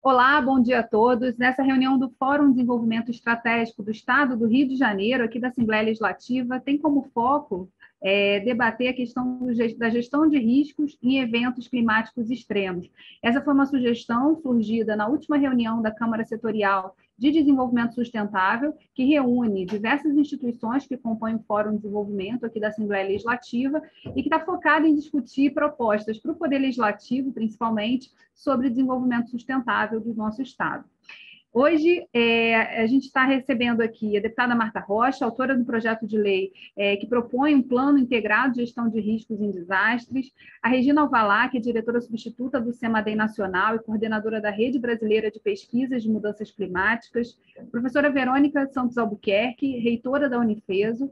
Olá, bom dia a todos. Nessa reunião do Fórum de Desenvolvimento Estratégico do Estado do Rio de Janeiro, aqui da Assembleia Legislativa, tem como foco debater a questão da gestão de riscos em eventos climáticos extremos. Essa foi uma sugestão surgida na última reunião da Câmara Setorial de Desenvolvimento Sustentável, que reúne diversas instituições que compõem o Fórum de Desenvolvimento aqui da Assembleia Legislativa e que está focada em discutir propostas para o Poder Legislativo, principalmente, sobre desenvolvimento sustentável do nosso Estado. Hoje, a gente está recebendo aqui a deputada Marta Rocha, autora do projeto de lei que propõe um plano integrado de gestão de riscos em desastres, a Regina Alvalá, que é diretora substituta do CEMADEM Nacional e coordenadora da Rede Brasileira de Pesquisas de Mudanças Climáticas, a professora Verônica Santos Albuquerque, reitora da Unifeso,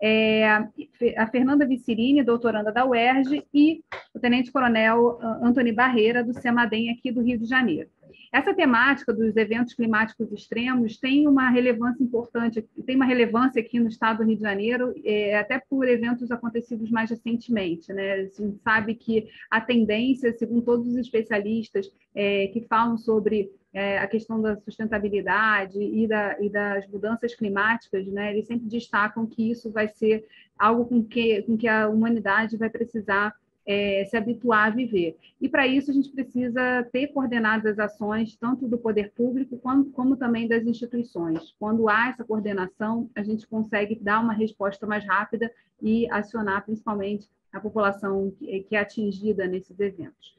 a Fernanda Vicerini, doutoranda da UERJ, e o tenente-coronel Antony Barreira, do CEMADEM aqui do Rio de Janeiro. Essa temática dos eventos climáticos extremos tem uma relevância importante, tem uma relevância aqui no estado do Rio de Janeiro, até por eventos acontecidos mais recentemente, né? A gente sabe que a tendência, segundo todos os especialistas que falam sobre a questão da sustentabilidade e das mudanças climáticas, né? Eles sempre destacam que isso vai ser algo com que a humanidade vai precisar se habituar a viver. E, para isso, a gente precisa ter coordenadas as ações, tanto do poder público como também das instituições. Quando há essa coordenação, a gente consegue dar uma resposta mais rápida e acionar, principalmente, a população que é atingida nesses eventos.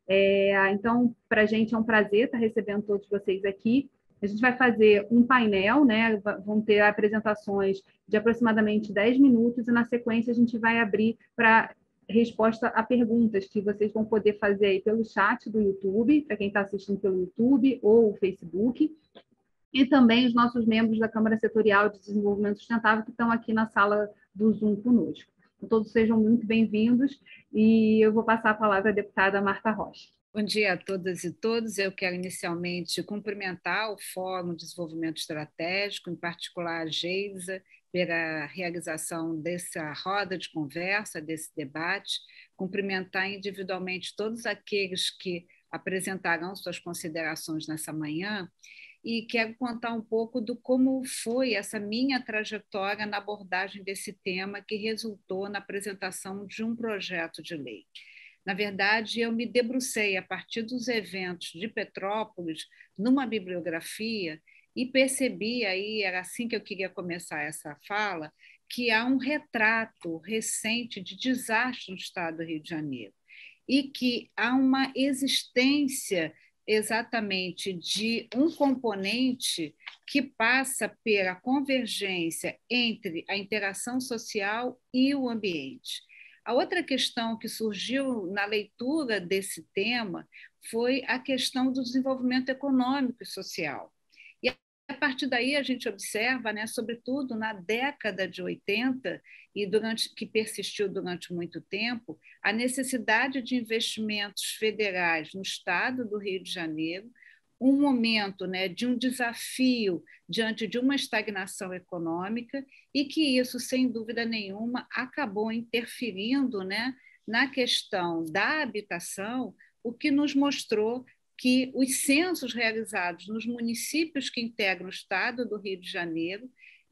Então, para a gente é um prazer estar recebendo todos vocês aqui. A gente vai fazer um painel, né? Vão ter apresentações de aproximadamente 10 minutos e, na sequência, a gente vai abrir para resposta a perguntas que vocês vão poder fazer aí pelo chat do YouTube, para quem está assistindo pelo YouTube ou o Facebook, e também os nossos membros da Câmara Setorial de Desenvolvimento Sustentável que estão aqui na sala do Zoom conosco. Então, todos sejam muito bem-vindos e eu vou passar a palavra à deputada Marta Rocha. Bom dia a todas e todos. Eu quero inicialmente cumprimentar o Fórum de Desenvolvimento Estratégico, em particular a Geisa, pela realização dessa roda de conversa, desse debate, cumprimentar individualmente todos aqueles que apresentarão suas considerações nessa manhã e quero contar um pouco do como foi essa minha trajetória na abordagem desse tema que resultou na apresentação de um projeto de lei. Na verdade, eu me debrucei a partir dos eventos de Petrópolis numa bibliografia e percebi aí, era assim que eu queria começar essa fala, que há um retrato recente de desastre no estado do Rio de Janeiro e que há uma existência exatamente de um componente que passa pela convergência entre a interação social e o ambiente. A outra questão que surgiu na leitura desse tema foi a questão do desenvolvimento econômico e social. E a partir daí a gente observa, né, sobretudo na década de 80, que persistiu durante muito tempo, a necessidade de investimentos federais no estado do Rio de Janeiro, um momento, né, de um desafio diante de uma estagnação econômica e que isso, sem dúvida nenhuma, acabou interferindo, né, na questão da habitação, o que nos mostrou que os censos realizados nos municípios que integram o estado do Rio de Janeiro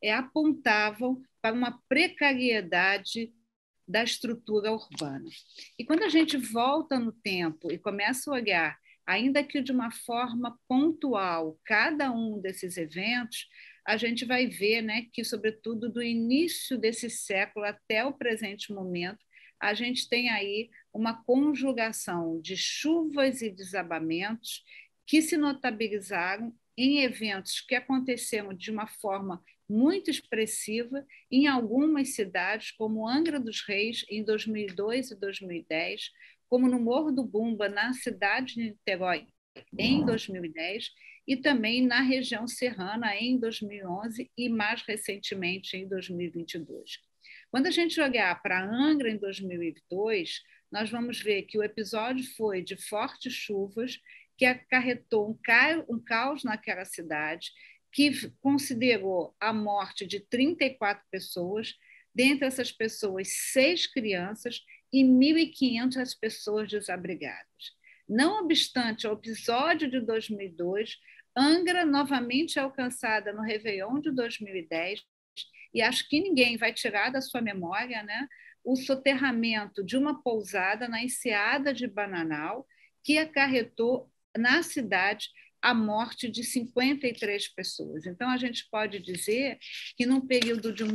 apontavam para uma precariedade da estrutura urbana. E quando a gente volta no tempo e começa a olhar, ainda que de uma forma pontual, cada um desses eventos, a gente vai ver, né, que, sobretudo, do início desse século até o presente momento, a gente tem aí uma conjugação de chuvas e desabamentos que se notabilizaram em eventos que aconteceram de uma forma muito expressiva em algumas cidades, como Angra dos Reis, em 2002 e 2010, como no Morro do Bumba, na cidade de Niterói, em 2010, e também na região serrana, em 2011, e mais recentemente, em 2022. Quando a gente olhar para Angra, em 2002, nós vamos ver que o episódio foi de fortes chuvas, que acarretou um caos naquela cidade, que considerou a morte de 34 pessoas, dentre essas pessoas, 6 crianças e 1.500 pessoas desabrigadas. Não obstante o episódio de 2002, Angra novamente é alcançada no Réveillon de 2010, e acho que ninguém vai tirar da sua memória, né, o soterramento de uma pousada na enseada de Bananal, que acarretou na cidade a morte de 53 pessoas. Então, a gente pode dizer que, num período de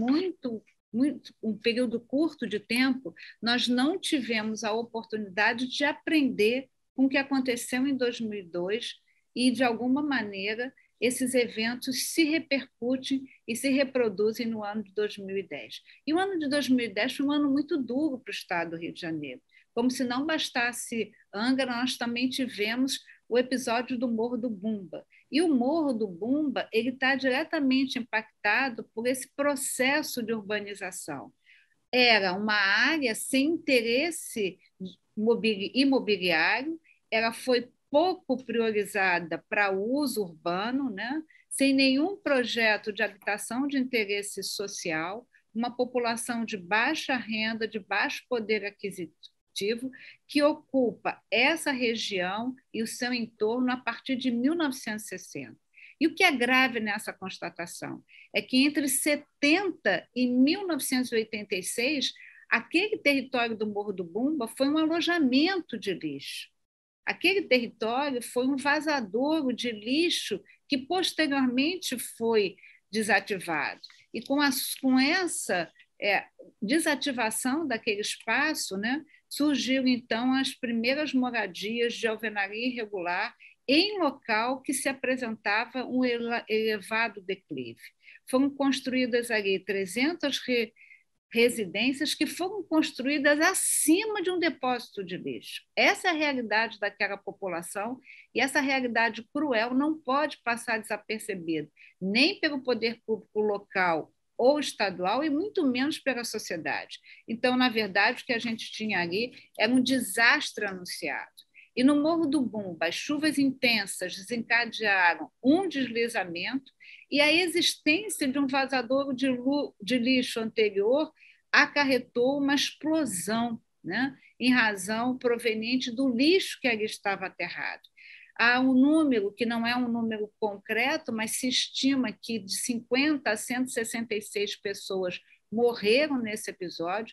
um período curto de tempo, nós não tivemos a oportunidade de aprender com o que aconteceu em 2002 e, de alguma maneira, esses eventos se repercutem e se reproduzem no ano de 2010. E o ano de 2010 foi um ano muito duro para o estado do Rio de Janeiro. Como se não bastasse Angra, nós também tivemos o episódio do Morro do Bumba. E o Morro do Bumba ele está diretamente impactado por esse processo de urbanização. Era uma área sem interesse imobiliário, ela foi pouco priorizada para uso urbano, né? Sem nenhum projeto de habitação de interesse social, uma população de baixa renda, de baixo poder aquisitivo, que ocupa essa região e o seu entorno a partir de 1960. E o que é grave nessa constatação é que entre 70 e 1986, aquele território do Morro do Bumba foi um alojamento de lixo. Aquele território foi um vazadouro de lixo que posteriormente foi desativado. E com essa desativação daquele espaço, né, surgiram então as primeiras moradias de alvenaria irregular em local que se apresentava um elevado declive. Foram construídas ali 300 residências que foram construídas acima de um depósito de lixo. Essa é a realidade daquela população e essa realidade cruel não pode passar desapercebida, nem pelo poder público local ou estadual e muito menos pela sociedade. Então, na verdade, o que a gente tinha ali era um desastre anunciado. E no Morro do Bumba, as chuvas intensas desencadearam um deslizamento e a existência de um vazadouro de lixo anterior acarretou uma explosão, né, em razão proveniente do lixo que ali estava aterrado. Há um número que não é um número concreto, mas se estima que de 50 a 166 pessoas morreram nesse episódio,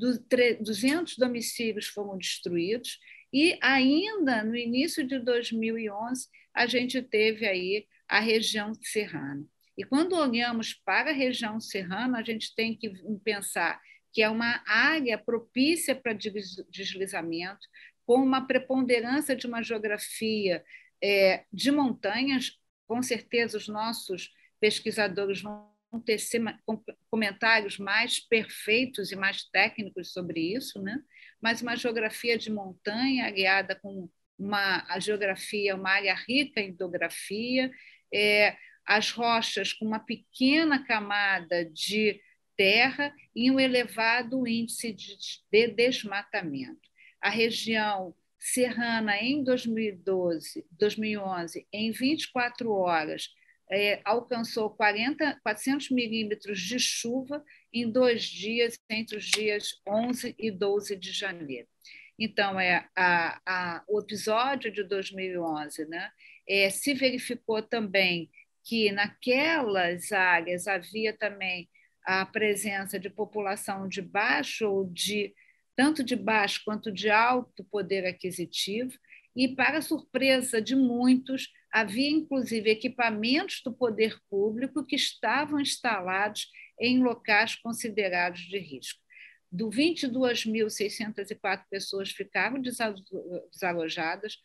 200 domicílios foram destruídos e ainda no início de 2011 a gente teve aí a região serrana. E quando olhamos para a região serrana, a gente tem que pensar que é uma área propícia para deslizamento, com uma preponderância de uma geografia de montanhas. Com certeza, os nossos pesquisadores vão ter comentários mais perfeitos e mais técnicos sobre isso, né? Mas uma geografia de montanha, aliada com a geografia, uma área rica em hidrografia, as rochas com uma pequena camada de terra e um elevado índice de desmatamento. A região serrana, em 2011, em 24 horas, alcançou 400 milímetros de chuva em 2 dias, entre os dias 11 e 12 de janeiro. Então, o episódio de 2011, né, se verificou também que naquelas áreas havia também a presença de população de baixo ou tanto de baixo quanto de alto poder aquisitivo, e, para surpresa de muitos, havia inclusive equipamentos do poder público que estavam instalados em locais considerados de risco. 22.604 pessoas ficaram desalojadas,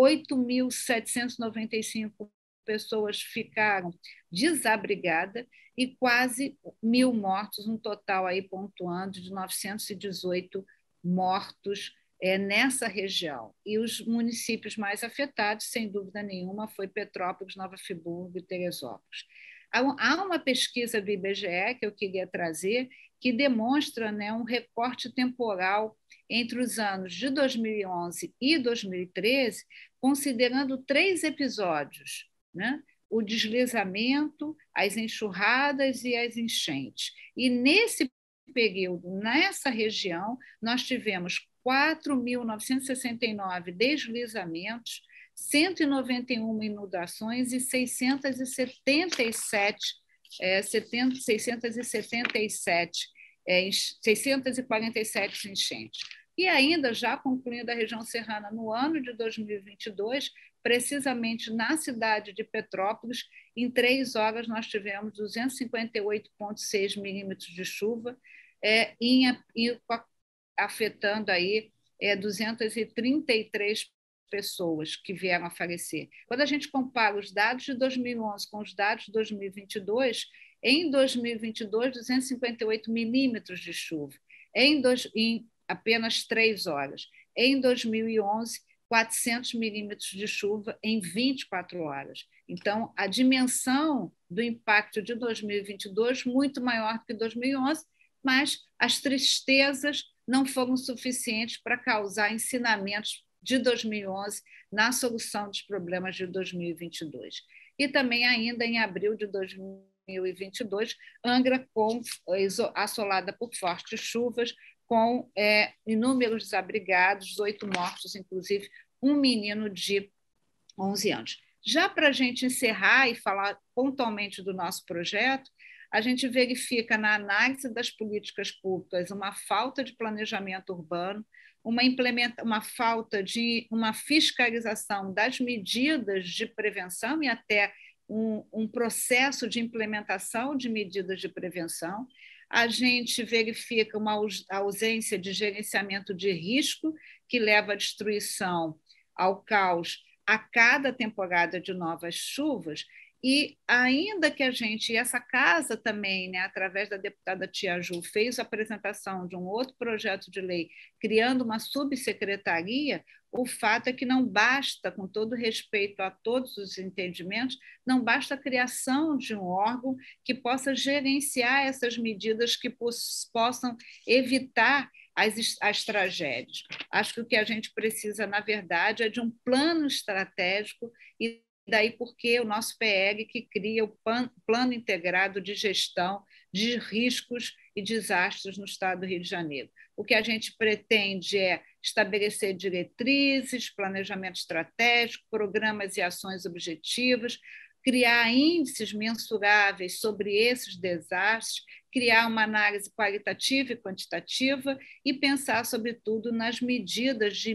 8.795 pessoas ficaram desabrigadas e quase 1.000 mortos, um total aí pontuando de 918 mortos nessa região. E os municípios mais afetados, sem dúvida nenhuma, foi Petrópolis, Nova Friburgo e Teresópolis. Há uma pesquisa do IBGE que eu queria trazer que demonstra, né, um recorte temporal entre os anos de 2011 e 2013, considerando 3 episódios, né? O deslizamento, as enxurradas e as enchentes. E nesse período, nessa região, nós tivemos 4.969 deslizamentos, 191 inundações e 647 enchentes. E ainda, já concluindo a região serrana no ano de 2022, precisamente na cidade de Petrópolis, em 3 horas nós tivemos 258,6 milímetros de chuva, afetando aí 233 pessoas que vieram a falecer. Quando a gente compara os dados de 2011 com os dados de 2022, em 2022, 258 milímetros de chuva, em apenas 3 horas. Em 2011, 400 milímetros de chuva em 24 horas. Então, a dimensão do impacto de 2022 muito maior do que 2011, mas as tristezas não foram suficientes para causar ensinamentos de 2011 na solução dos problemas de 2022. E também, ainda em abril de 2022, Angra assolada por fortes chuvas, com inúmeros desabrigados, 8 mortos, inclusive um menino de 11 anos. Já para a gente encerrar e falar pontualmente do nosso projeto, a gente verifica na análise das políticas públicas uma falta de planejamento urbano, uma falta de uma fiscalização das medidas de prevenção e até um processo de implementação de medidas de prevenção. A gente verifica uma ausência de gerenciamento de risco, que leva à destruição, ao caos, a cada temporada de novas chuvas. E ainda que essa casa também, né, através da deputada Tia Ju, fez a apresentação de um outro projeto de lei, criando uma subsecretaria, o fato é que não basta, com todo respeito a todos os entendimentos, não basta a criação de um órgão que possa gerenciar essas medidas que possam evitar as tragédias. Acho que o que a gente precisa, na verdade, é de um plano estratégico, e daí porque o nosso PL que cria o Plano Integrado de Gestão de Riscos e Desastres no Estado do Rio de Janeiro. O que a gente pretende é estabelecer diretrizes, planejamento estratégico, programas e ações objetivas, criar índices mensuráveis sobre esses desastres, criar uma análise qualitativa e quantitativa e pensar, sobretudo, nas medidas de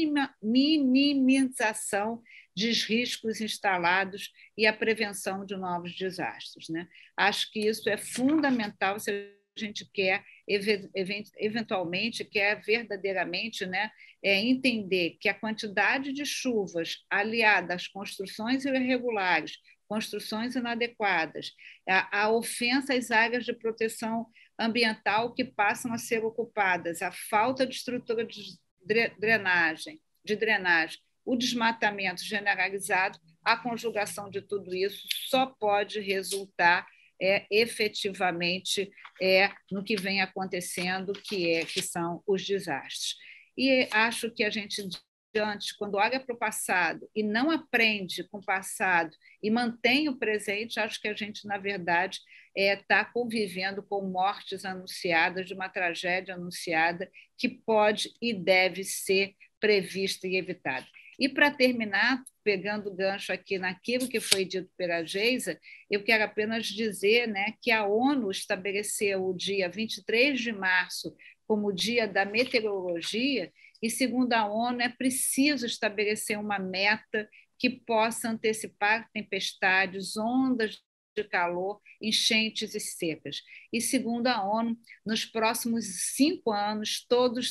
minimização dos riscos instalados e a prevenção de novos desastres, né? Acho que isso é fundamental se a gente quer, eventualmente, verdadeiramente, né, entender que a quantidade de chuvas aliada às construções irregulares, construções inadequadas, a ofensa às áreas de proteção ambiental que passam a ser ocupadas, a falta de estrutura de drenagem, o desmatamento generalizado, a conjugação de tudo isso só pode resultar efetivamente no que vem acontecendo, que são os desastres. E acho que a gente, quando olha para o passado e não aprende com o passado e mantém o presente, acho que a gente, na verdade, está convivendo com mortes anunciadas, de uma tragédia anunciada que pode e deve ser prevista e evitada. E, para terminar, pegando o gancho aqui naquilo que foi dito pela Geisa, eu quero apenas dizer, né, que a ONU estabeleceu o dia 23 de março como Dia da Meteorologia, e, segundo a ONU, é preciso estabelecer uma meta que possa antecipar tempestades, ondas de calor, enchentes e secas. E, segundo a ONU, nos próximos 5 anos, todos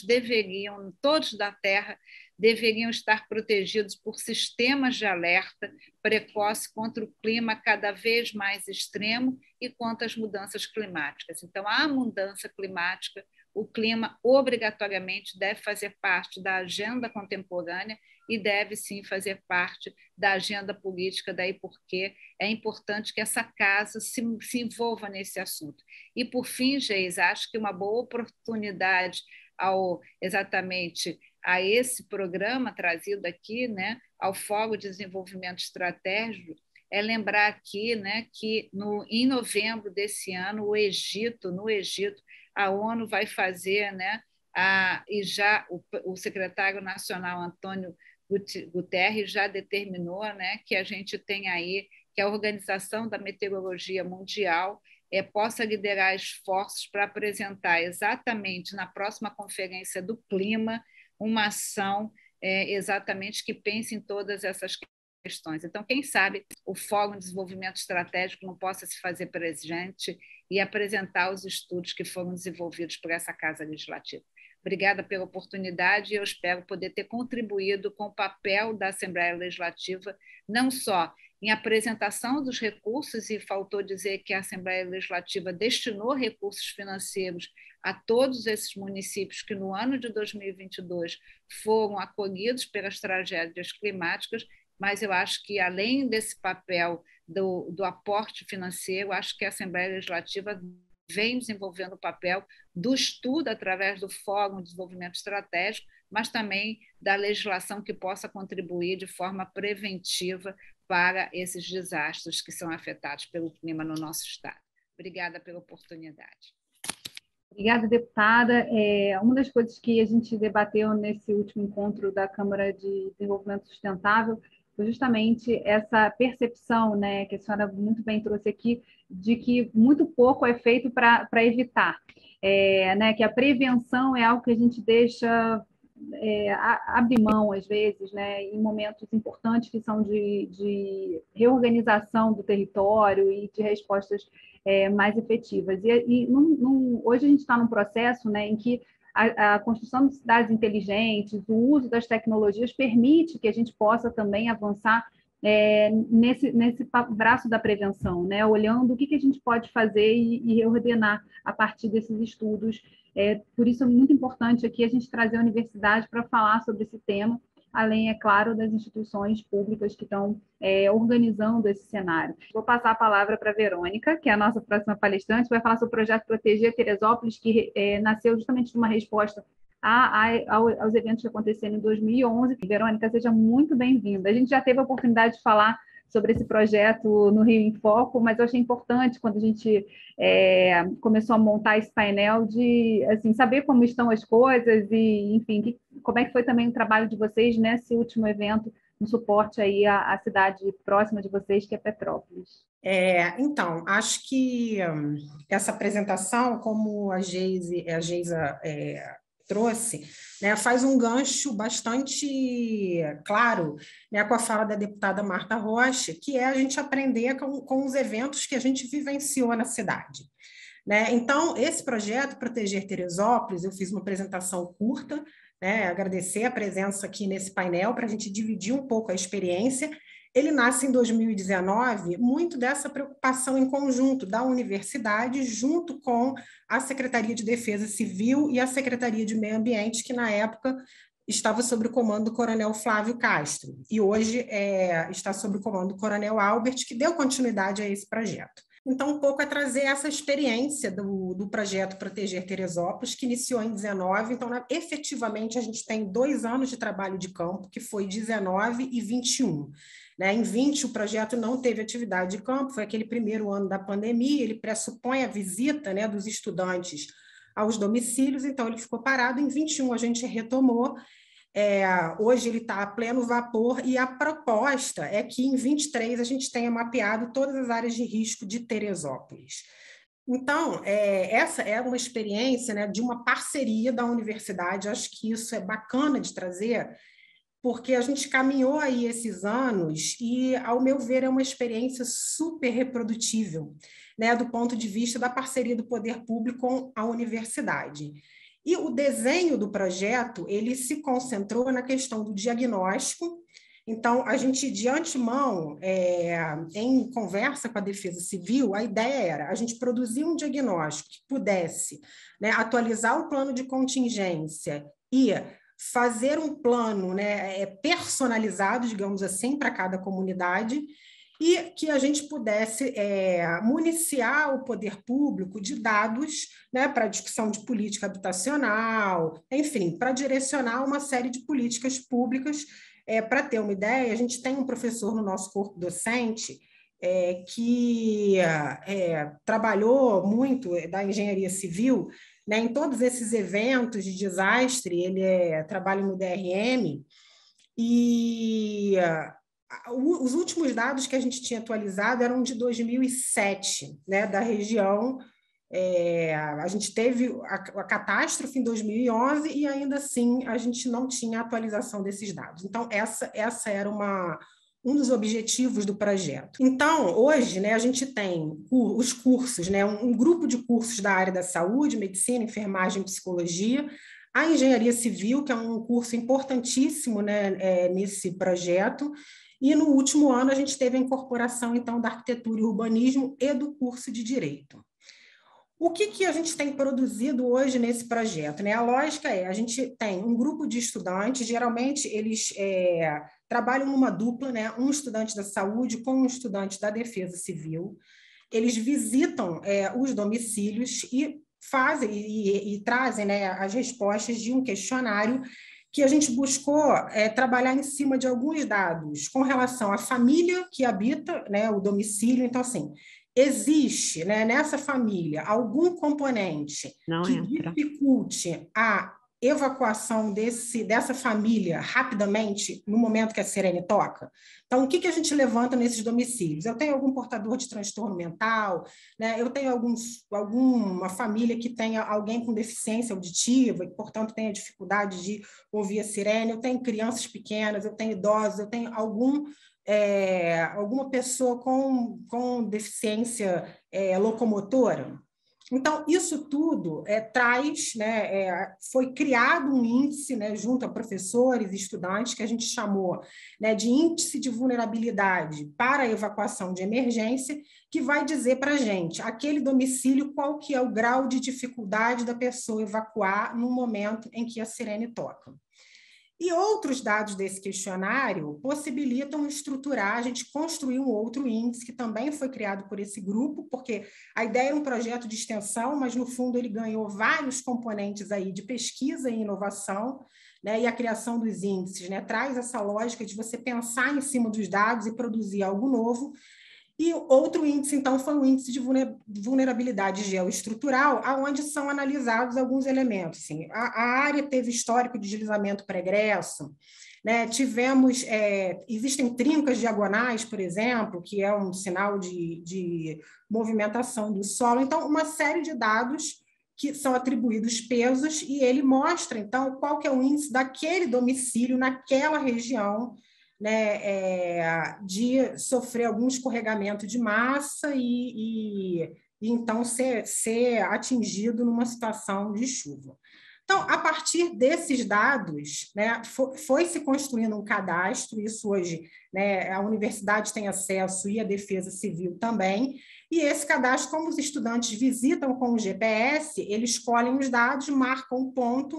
da Terra deveriam estar protegidos por sistemas de alerta precoce contra o clima cada vez mais extremo e contra as mudanças climáticas. Então, a mudança climática, o clima obrigatoriamente deve fazer parte da agenda contemporânea e deve, sim, fazer parte da agenda política, daí porque é importante que essa casa se envolva nesse assunto. E, por fim, Geisa, acho que uma boa oportunidade exatamente a esse programa trazido aqui, né, ao Fórum de Desenvolvimento Estratégico, é lembrar aqui, né, que em novembro desse ano, no Egito, a ONU vai fazer, né, e já o secretário nacional, Antônio Guterres, já determinou, né, que a gente tem aí, que a Organização da Meteorologia Mundial possa liderar esforços para apresentar exatamente na próxima Conferência do Clima uma ação exatamente que pense em todas essas questões. Então, quem sabe o Fórum de Desenvolvimento Estratégico não possa se fazer presente e apresentar os estudos que foram desenvolvidos por essa Casa Legislativa. Obrigada pela oportunidade e eu espero poder ter contribuído com o papel da Assembleia Legislativa, não só em apresentação dos recursos, e faltou dizer que a Assembleia Legislativa destinou recursos financeiros a todos esses municípios que no ano de 2022 foram acolhidos pelas tragédias climáticas, mas eu acho que, além desse papel do aporte financeiro, acho que a Assembleia Legislativa vem desenvolvendo o papel do estudo através do Fórum de Desenvolvimento Estratégico, mas também da legislação que possa contribuir de forma preventiva para esses desastres que são afetados pelo clima no nosso estado. Obrigada pela oportunidade. Obrigada, deputada. Uma das coisas que a gente debateu nesse último encontro da Câmara de Desenvolvimento Sustentável foi justamente essa percepção, né, que a senhora muito bem trouxe aqui, de que muito pouco é feito para evitar, né, que a prevenção é algo que a gente deixa abrir mão, às vezes, né, em momentos importantes que são de reorganização do território e de respostas mais efetivas. Hoje a gente está num processo, né, em que a construção de cidades inteligentes, o uso das tecnologias permite que a gente possa também avançar nesse braço da prevenção, né? Olhando o que a gente pode fazer e reordenar a partir desses estudos. Por isso é muito importante aqui a gente trazer a universidade para falar sobre esse tema, além, é claro, das instituições públicas que estão organizando esse cenário. Vou passar a palavra para a Verônica, que é a nossa próxima palestrante, que vai falar sobre o projeto Proteger Teresópolis, que nasceu justamente de uma resposta aos eventos que aconteceram em 2011. Verônica, seja muito bem-vinda. A gente já teve a oportunidade de falar sobre esse projeto no Rio em Foco, mas eu achei importante, quando a gente começou a montar esse painel, de assim, saber como estão as coisas e, enfim, como é que foi também o trabalho de vocês nesse último evento, no suporte aí à cidade próxima de vocês, que é Petrópolis. Então, acho que essa apresentação, como a Geisa trouxe, né, faz um gancho bastante claro, né, com a fala da deputada Marta Rocha, que é a gente aprender com os eventos que a gente vivenciou na cidade. Né? Então, esse projeto Proteger Teresópolis, eu fiz uma apresentação curta, né, agradecer a presença aqui nesse painel para a gente dividir um pouco a experiência. Ele nasce em 2019, muito dessa preocupação em conjunto da universidade, junto com a Secretaria de Defesa Civil e a Secretaria de Meio Ambiente, que na época estava sob o comando do Coronel Flávio Castro, e hoje está sob o comando do Coronel Albert, que deu continuidade a esse projeto. Então, um pouco é trazer essa experiência do projeto Proteger Teresópolis, que iniciou em 19. Então, efetivamente, a gente tem 2 anos de trabalho de campo, que foi 19 e 21. Né? Em 20, o projeto não teve atividade de campo, foi aquele primeiro ano da pandemia, ele pressupõe a visita, né, dos estudantes aos domicílios, então ele ficou parado. Em 21, a gente retomou. Hoje ele está a pleno vapor e a proposta é que em 23 a gente tenha mapeado todas as áreas de risco de Teresópolis. Então, essa é uma experiência, né, de uma parceria da universidade. Acho que isso é bacana de trazer, porque a gente caminhou aí esses anos e, ao meu ver, é uma experiência super reprodutível, né, do ponto de vista da parceria do poder público com a universidade. E o desenho do projeto, ele se concentrou na questão do diagnóstico. Então, a gente, de antemão, em conversa com a Defesa Civil, a ideia era a gente produzir um diagnóstico que pudesse, né, atualizar o plano de contingência e fazer um plano, né, personalizado, digamos assim, para cada comunidade, e que a gente pudesse municiar o poder público de dados, né, para a discussão de política habitacional, enfim, para direcionar uma série de políticas públicas. Para ter uma ideia, a gente tem um professor no nosso corpo docente que trabalhou muito da engenharia civil né, em todos esses eventos de desastre, ele trabalha no DRM, e os últimos dados que a gente tinha atualizado eram de 2007, né, da região. A gente teve a catástrofe em 2011 e ainda assim a gente não tinha atualização desses dados. Então, essa era um dos objetivos do projeto. Então, hoje, né, a gente tem os cursos, né, um grupo de cursos da área da saúde, medicina, enfermagem, psicologia, a engenharia civil, que é um curso importantíssimo, né, nesse projeto, e no último ano a gente teve a incorporação, então, da arquitetura e urbanismo e do curso de direito. O que a gente tem produzido hoje nesse projeto, né? A lógica a gente tem um grupo de estudantes, geralmente eles trabalham numa dupla, né? Um estudante da saúde com um estudante da defesa civil. Eles visitam os domicílios e fazem e trazem, né, as respostas de um questionário que a gente buscou trabalhar em cima de alguns dados com relação à família que habita, né, o domicílio. Então, assim, existe, né, nessa família algum componente que dificulte a evacuação dessa família rapidamente no momento que a sirene toca? Então, o que a gente levanta nesses domicílios? Eu tenho algum portador de transtorno mental, né? Eu tenho alguma família que tenha alguém com deficiência auditiva e, portanto, tenha dificuldade de ouvir a sirene, eu tenho crianças pequenas, eu tenho idosos, eu tenho alguma pessoa com deficiência locomotora. Então, isso tudo traz, né, foi criado um índice, né, junto a professores e estudantes, que a gente chamou, né, de índice de vulnerabilidade para a evacuação de emergência, que vai dizer para a gente, aquele domicílio, qual que é o grau de dificuldade da pessoa evacuar no momento em que a sirene toca. E outros dados desse questionário possibilitam estruturar, a gente construir um outro índice que também foi criado por esse grupo, porque a ideia é um projeto de extensão, mas no fundo ele ganhou vários componentes aí de pesquisa e inovação, né, e a criação dos índices, né, traz essa lógica de você pensar em cima dos dados e produzir algo novo. E outro índice, então, foi o índice de vulnerabilidade geoestrutural, onde são analisados alguns elementos. Assim, a área teve histórico de deslizamento pregresso, né? Existem trincas diagonais, por exemplo, que é um sinal de movimentação do solo. Então, uma série de dados que são atribuídos pesos, e ele mostra, então, qual que é o índice daquele domicílio naquela região, né, de sofrer algum escorregamento de massa e então ser atingido numa situação de chuva. Então, a partir desses dados, né, foi se construindo um cadastro, isso hoje, né, a universidade tem acesso e a Defesa Civil também, e esse cadastro, como os estudantes visitam com o GPS, eles escolhem os dados, marcam um ponto,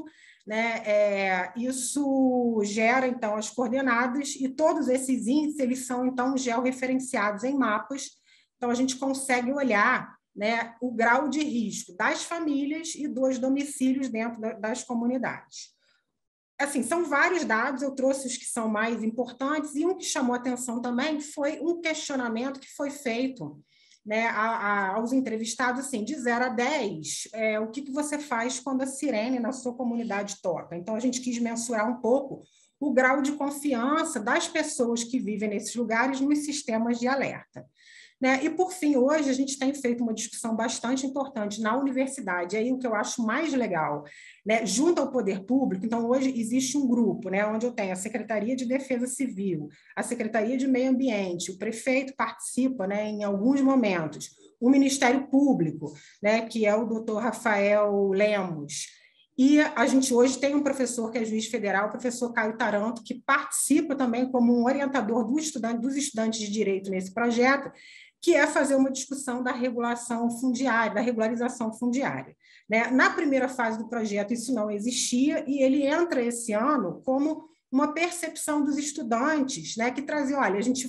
né, isso gera, então, as coordenadas, e todos esses índices, eles são, então, georreferenciados em mapas, então a gente consegue olhar, né, o grau de risco das famílias e dos domicílios dentro das comunidades. Assim, são vários dados, eu trouxe os que são mais importantes, e um que chamou atenção também foi um questionamento que foi feito, né, aos entrevistados, assim, de 0 a 10, o que você faz quando a sirene na sua comunidade toca? Então, a gente quis mensurar um pouco o grau de confiança das pessoas que vivem nesses lugares nos sistemas de alerta. Né? E, por fim, hoje a gente tem feito uma discussão bastante importante na universidade, aí o que eu acho mais legal, né? Junto ao poder público. Então, hoje existe um grupo, né, onde eu tenho a Secretaria de Defesa Civil, a Secretaria de Meio Ambiente, o prefeito participa, né, em alguns momentos, o Ministério Público, né, que é o doutor Rafael Lemos. E a gente hoje tem um professor que é juiz federal, o professor Caio Taranto, que participa também como um orientador dos estudantes de direito nesse projeto, que é fazer uma discussão da regulação fundiária, da regularização fundiária. Né? Na primeira fase do projeto, isso não existia, e ele entra esse ano como uma percepção dos estudantes, né, que trazia, olha, a gente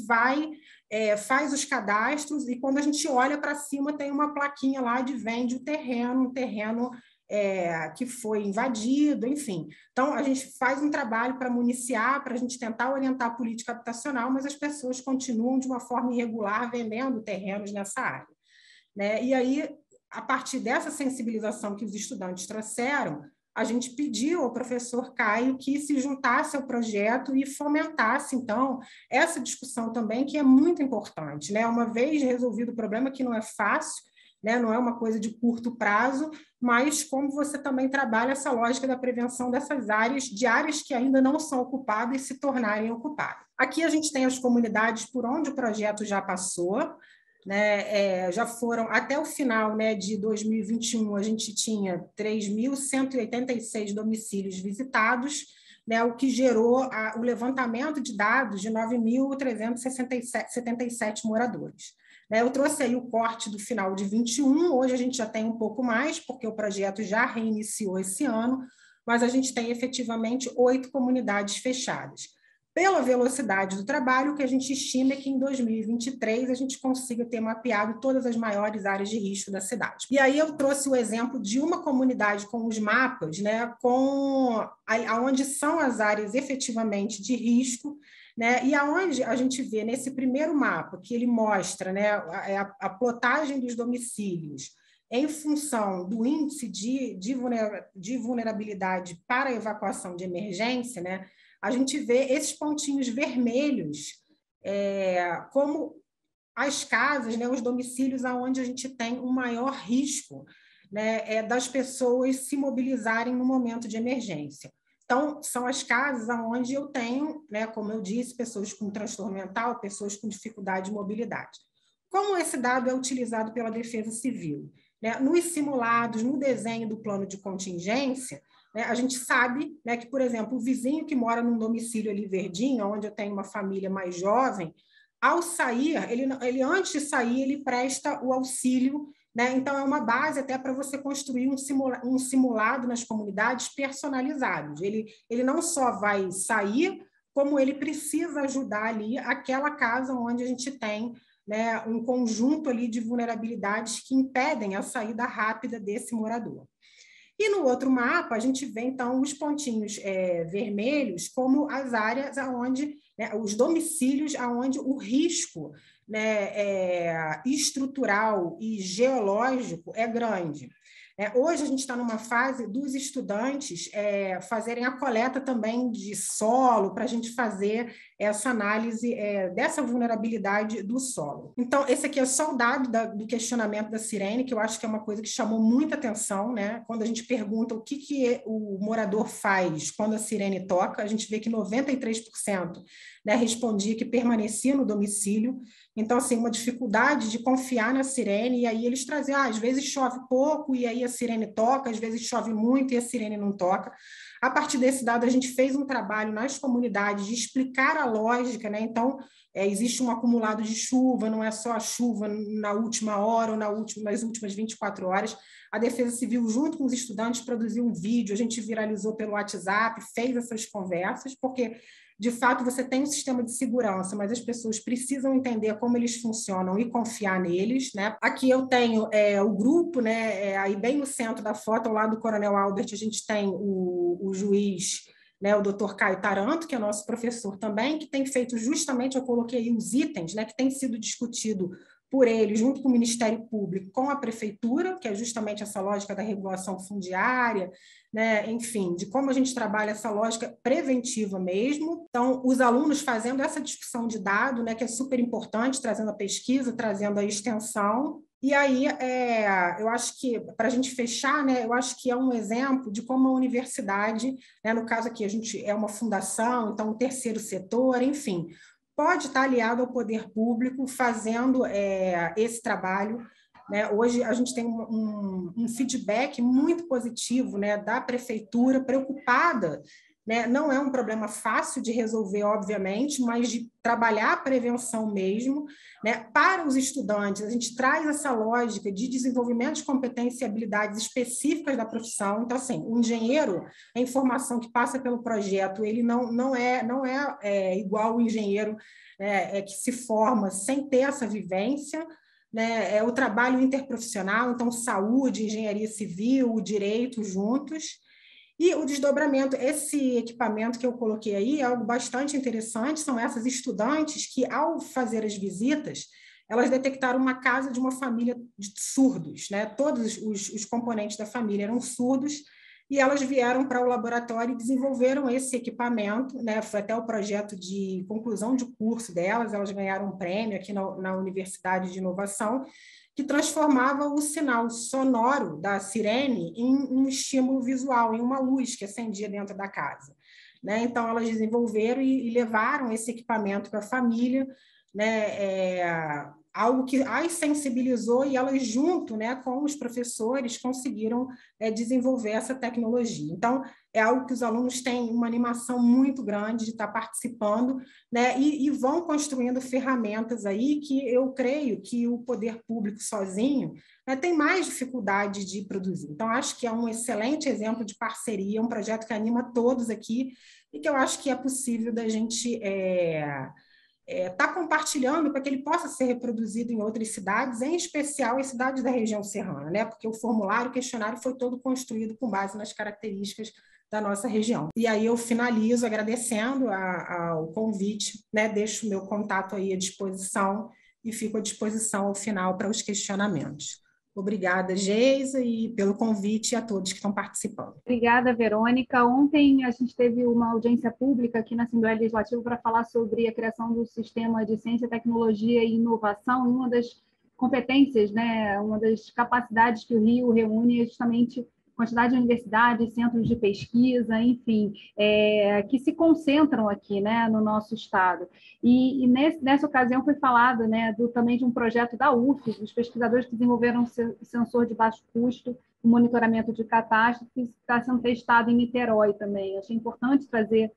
faz os cadastros, e quando a gente olha para cima, tem uma plaquinha lá de vende o terreno, um terreno que foi invadido, enfim. Então, a gente faz um trabalho para municiar, para a gente tentar orientar a política habitacional, mas as pessoas continuam de uma forma irregular vendendo terrenos nessa área. Né? E aí, a partir dessa sensibilização que os estudantes trouxeram, a gente pediu ao professor Caio que se juntasse ao projeto e fomentasse, então, essa discussão também, que é muito importante, né? Uma vez resolvido o problema, que não é fácil, né? Não é uma coisa de curto prazo, mas como você também trabalha essa lógica da prevenção dessas áreas, de áreas que ainda não são ocupadas e se tornarem ocupadas. Aqui a gente tem as comunidades por onde o projeto já passou, né, já foram, até o final, né, de 2021, a gente tinha 3.186 domicílios visitados, né, o que gerou o levantamento de dados de 9.377 moradores. Né, eu trouxe aí o corte do final de 21, hoje a gente já tem um pouco mais, porque o projeto já reiniciou esse ano, mas a gente tem efetivamente 8 comunidades fechadas. Pela velocidade do trabalho, o que a gente estima é que em 2023 a gente consiga ter mapeado todas as maiores áreas de risco da cidade. E aí eu trouxe o exemplo de uma comunidade com os mapas, né, aonde são as áreas efetivamente de risco, né, e aonde a gente vê nesse primeiro mapa, que ele mostra, né, a plotagem dos domicílios em função do índice de vulnerabilidade para a evacuação de emergência, né, a gente vê esses pontinhos vermelhos como as casas, né, os domicílios onde a gente tem um maior risco, né, das pessoas se mobilizarem no momento de emergência. Então, são as casas onde eu tenho, né, como eu disse, pessoas com transtorno mental, pessoas com dificuldade de mobilidade. Como esse dado é utilizado pela Defesa Civil? Né, nos simulados, no desenho do plano de contingência, a gente sabe, né, que, por exemplo, o vizinho que mora num domicílio ali verdinho, onde eu tenho uma família mais jovem, ao sair, ele antes de sair, ele presta o auxílio, né? Então, é uma base até para você construir um simulado nas comunidades personalizados. Ele não só vai sair, como ele precisa ajudar ali aquela casa onde a gente tem, né, um conjunto ali de vulnerabilidades que impedem a saída rápida desse morador. E no outro mapa, a gente vê, então, os pontinhos vermelhos como as áreas onde, né, os domicílios onde o risco, né, estrutural e geológico é grande. Hoje a gente está numa fase dos estudantes fazerem a coleta também de solo para a gente fazer essa análise dessa vulnerabilidade do solo. Então, esse aqui é só o dado do questionamento da Sirene, que eu acho que é uma coisa que chamou muita atenção, né? Quando a gente pergunta o que o morador faz quando a sirene toca, a gente vê que 93%, né, respondia que permanecia no domicílio. Então, assim, uma dificuldade de confiar na sirene, e aí eles traziam, às vezes chove pouco e aí a sirene toca, às vezes chove muito e a sirene não toca. A partir desse dado, a gente fez um trabalho nas comunidades de explicar a lógica, né? Então, existe um acumulado de chuva, não é só a chuva na última hora ou nas últimas 24 horas. A Defesa Civil, junto com os estudantes, produziu um vídeo, a gente viralizou pelo WhatsApp, fez essas conversas, porque de fato, você tem um sistema de segurança, mas as pessoas precisam entender como eles funcionam e confiar neles, né? Aqui eu tenho o grupo, né? Aí bem no centro da foto, ao lado do Coronel Albert, a gente tem o juiz, né, o doutor Caio Taranto, que é nosso professor também, que tem feito justamente, eu coloquei aí os itens, né, que tem sido discutido por ele, junto com o Ministério Público, com a Prefeitura, que é justamente essa lógica da regulação fundiária, né? Enfim, de como a gente trabalha essa lógica preventiva mesmo. Então, os alunos fazendo essa discussão de dado, né, que é super importante, trazendo a pesquisa, trazendo a extensão. E aí, eu acho que, para a gente fechar, né, eu acho que é um exemplo de como a universidade, né, no caso aqui, a gente é uma fundação, então, o terceiro setor, enfim, pode estar aliado ao poder público fazendo esse trabalho, né? Hoje a gente tem um feedback muito positivo, né, da prefeitura, preocupada, né? Não é um problema fácil de resolver, obviamente, mas de trabalhar a prevenção mesmo, né? Para os estudantes, a gente traz essa lógica de desenvolvimento de competências e habilidades específicas da profissão. Então, assim, o engenheiro, a informação que passa pelo projeto, ele não é igual o engenheiro que se forma sem ter essa vivência, né? O trabalho interprofissional, então saúde, engenharia civil, o direito juntos. E o desdobramento, esse equipamento que eu coloquei aí é algo bastante interessante, são essas estudantes que, ao fazer as visitas, elas detectaram uma casa de uma família de surdos, né? Todos os componentes da família eram surdos, e elas vieram para o laboratório e desenvolveram esse equipamento, né? Foi até o projeto de conclusão de curso delas, elas ganharam um prêmio aqui na Universidade de Inovação, que transformava o sinal sonoro da sirene em um estímulo visual, em uma luz que acendia dentro da casa, né? Então, elas desenvolveram e levaram esse equipamento para a família, né? Algo que as sensibilizou, e elas, junto, né, com os professores, conseguiram desenvolver essa tecnologia. Então, é algo que os alunos têm uma animação muito grande de estar participando, né, e vão construindo ferramentas aí que eu creio que o poder público sozinho, né, tem mais dificuldade de produzir. Então, acho que é um excelente exemplo de parceria, um projeto que anima todos aqui e que eu acho que é possível da gente está compartilhando para que ele possa ser reproduzido em outras cidades, em especial em cidades da região serrana, né? Porque o questionário foi todo construído com base nas características da nossa região. E aí eu finalizo agradecendo ao convite, né? Deixo o meu contato aí à disposição e fico à disposição ao final para os questionamentos. Obrigada, Geisa, e pelo convite, e a todos que estão participando. Obrigada, Verônica. Ontem a gente teve uma audiência pública aqui na Assembleia Legislativa para falar sobre a criação do Sistema de Ciência, Tecnologia e Inovação. Uma das competências, né, uma das capacidades que o Rio reúne é justamente quantidade de universidades, centros de pesquisa, enfim, que se concentram aqui, né, no nosso estado. E nessa ocasião foi falado, né, também de um projeto da UF, dos pesquisadores que desenvolveram um sensor de baixo custo, o monitoramento de catástrofes, que está sendo testado em Niterói também. Achei importante trazer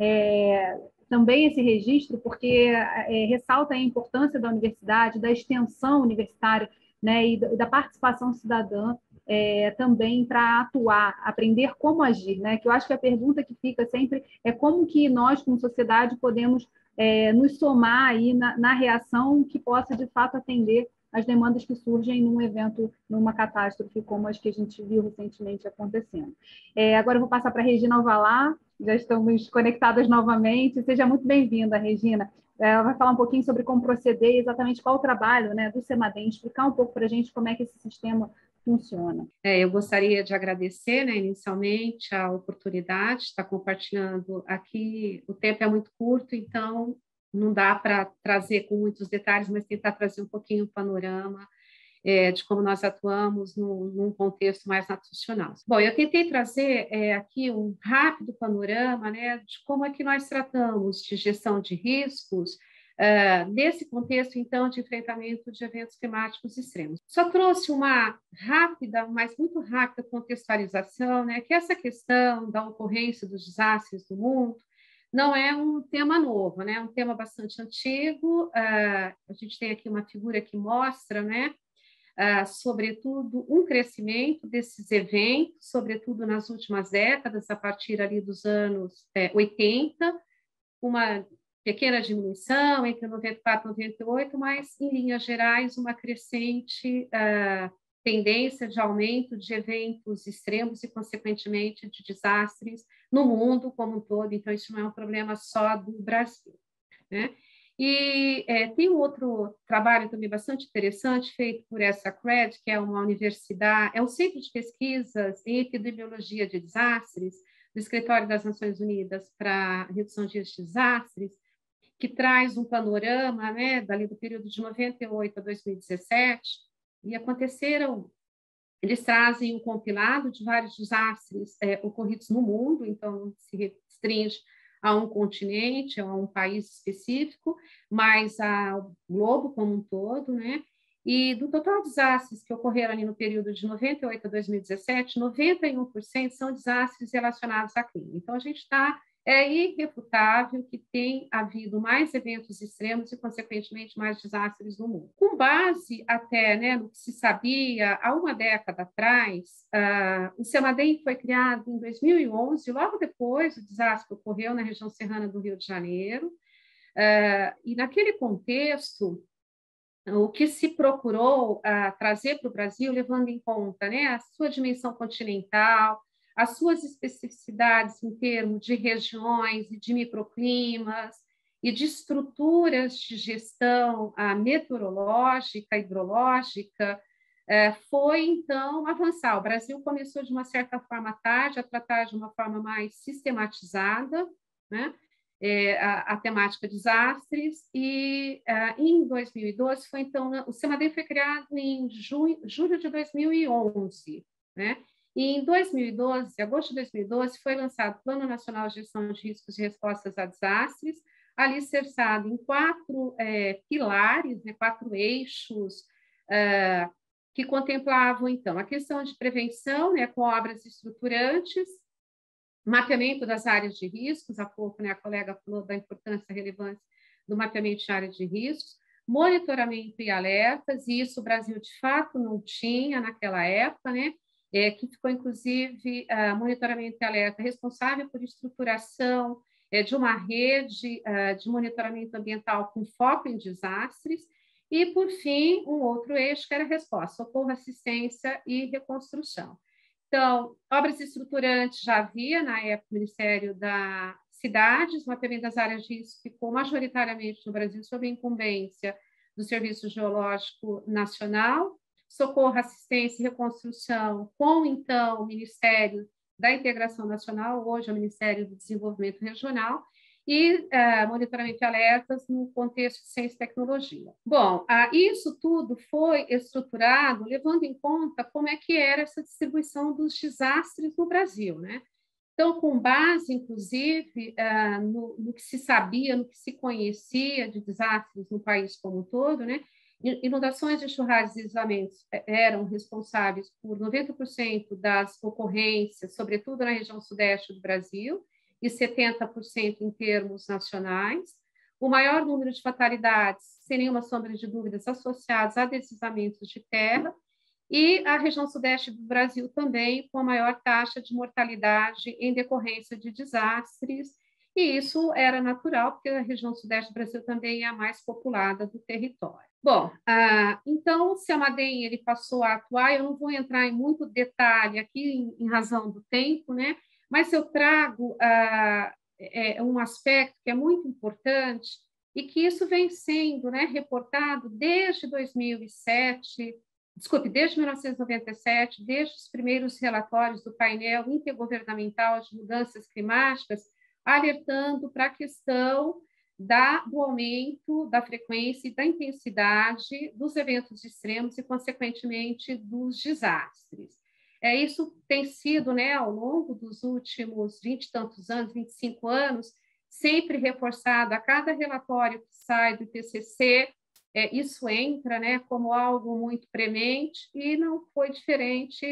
também esse registro, porque ressalta a importância da universidade, da extensão universitária, né, e da participação cidadã também para atuar, aprender como agir, né? Que eu acho que a pergunta que fica sempre é como que nós, como sociedade, podemos nos somar aí na reação que possa, de fato, atender as demandas que surgem num evento, numa catástrofe como as que a gente viu recentemente acontecendo. Agora eu vou passar para a Regina Alvalá, já estamos conectadas novamente. Seja muito bem-vinda, Regina. Ela vai falar um pouquinho sobre como proceder, exatamente qual o trabalho, né, do CEMADEM, explicar um pouco para a gente como é que esse sistema funciona. Eu gostaria de agradecer, né, inicialmente, a oportunidade de estar compartilhando aqui. O tempo é muito curto, então não dá para trazer com muitos detalhes, mas tentar trazer um pouquinho o panorama de como nós atuamos num contexto mais nacional. Bom, eu tentei trazer aqui um rápido panorama, né, de como é que nós tratamos de gestão de riscos nesse contexto, então, de enfrentamento de eventos climáticos extremos. Só trouxe uma rápida, mas muito rápida contextualização, né, que essa questão da ocorrência dos desastres do mundo não é um tema novo, né, é um tema bastante antigo. A gente tem aqui uma figura que mostra, né, sobretudo um crescimento desses eventos, sobretudo nas últimas décadas, a partir ali dos anos 80, uma pequena diminuição entre 94 e 98, mas, em linhas gerais, uma crescente tendência de aumento de eventos extremos e, consequentemente, de desastres no mundo como um todo. Então, isso não é um problema só do Brasil, né? E tem um outro trabalho também bastante interessante feito por essa CRED, que é uma universidade, é um centro de pesquisas em epidemiologia de desastres do Escritório das Nações Unidas para a redução de desastres, que traz um panorama, né, dali do período de 98 a 2017, e eles trazem um compilado de vários desastres ocorridos no mundo, então se restringe a um continente, a um país específico, mas ao globo como um todo, né? E do total de desastres que ocorreram ali no período de 98 a 2017, 91% são desastres relacionados a clima. Então, a gente está irrefutável que tem havido mais eventos extremos e, consequentemente, mais desastres no mundo. Com base até, né, no que se sabia há uma década atrás, o CEMADEM foi criado em 2011, logo depois do desastre que ocorreu na região serrana do Rio de Janeiro, e naquele contexto, o que se procurou trazer para o Brasil, levando em conta, né, a sua dimensão continental, as suas especificidades em termos de regiões e de microclimas, e de estruturas de gestão meteorológica, hidrológica, foi, então, avançar. O Brasil começou, de uma certa forma, tarde, a tratar de uma forma mais sistematizada, né? A temática desastres, e em 2012 foi, então, o CEMADEM foi criado em julho de 2011, né? E em 2012, agosto de 2012, foi lançado o Plano Nacional de Gestão de Riscos e Respostas a Desastres, alicerçado em 4 pilares, né, 4 eixos, que contemplavam, então, a questão de prevenção, né, com obras estruturantes, mapeamento das áreas de riscos, há pouco, né, a colega falou da importância e relevância do mapeamento de áreas de riscos, monitoramento e alertas, e isso o Brasil, de fato, não tinha naquela época, né, que ficou, inclusive, monitoramento e alerta responsável por estruturação de uma rede de monitoramento ambiental com foco em desastres, e, por fim, um outro eixo que era a resposta, socorro, assistência e reconstrução. Então, obras estruturantes já havia, na época, o Ministério das Cidades, o mapeamento das áreas de risco ficou majoritariamente no Brasil sob a incumbência do Serviço Geológico Nacional, socorro, assistência e reconstrução com, então, o Ministério da Integração Nacional, hoje é o Ministério do Desenvolvimento Regional, e monitoramento e alertas no contexto de ciência e tecnologia. Bom, isso tudo foi estruturado levando em conta como é que era essa distribuição dos desastres no Brasil, né? Então, com base, inclusive, no que se sabia, no que se conhecia de desastres no país como um todo, né? Inundações, enxurradas e deslizamentos eram responsáveis por 90% das ocorrências, sobretudo na região sudeste do Brasil, e 70% em termos nacionais. O maior número de fatalidades, sem nenhuma sombra de dúvidas, associados a deslizamentos de terra, e a região sudeste do Brasil também com a maior taxa de mortalidade em decorrência de desastres, e isso era natural, porque a região sudeste do Brasil também é a mais populada do território. Bom, então o CEMADEM ele passou a atuar, eu não vou entrar em muito detalhe aqui em razão do tempo, né? Mas eu trago um aspecto que é muito importante e que isso vem sendo, né, reportado desde 2007, desde 1997, desde os primeiros relatórios do painel intergovernamental de mudanças climáticas, alertando para a questão do aumento da frequência e da intensidade dos eventos extremos e, consequentemente, dos desastres. Isso tem sido, né, ao longo dos últimos 20 e tantos anos, 25 anos, sempre reforçado a cada relatório que sai do IPCC, isso entra, né, como algo muito premente, e não foi diferente,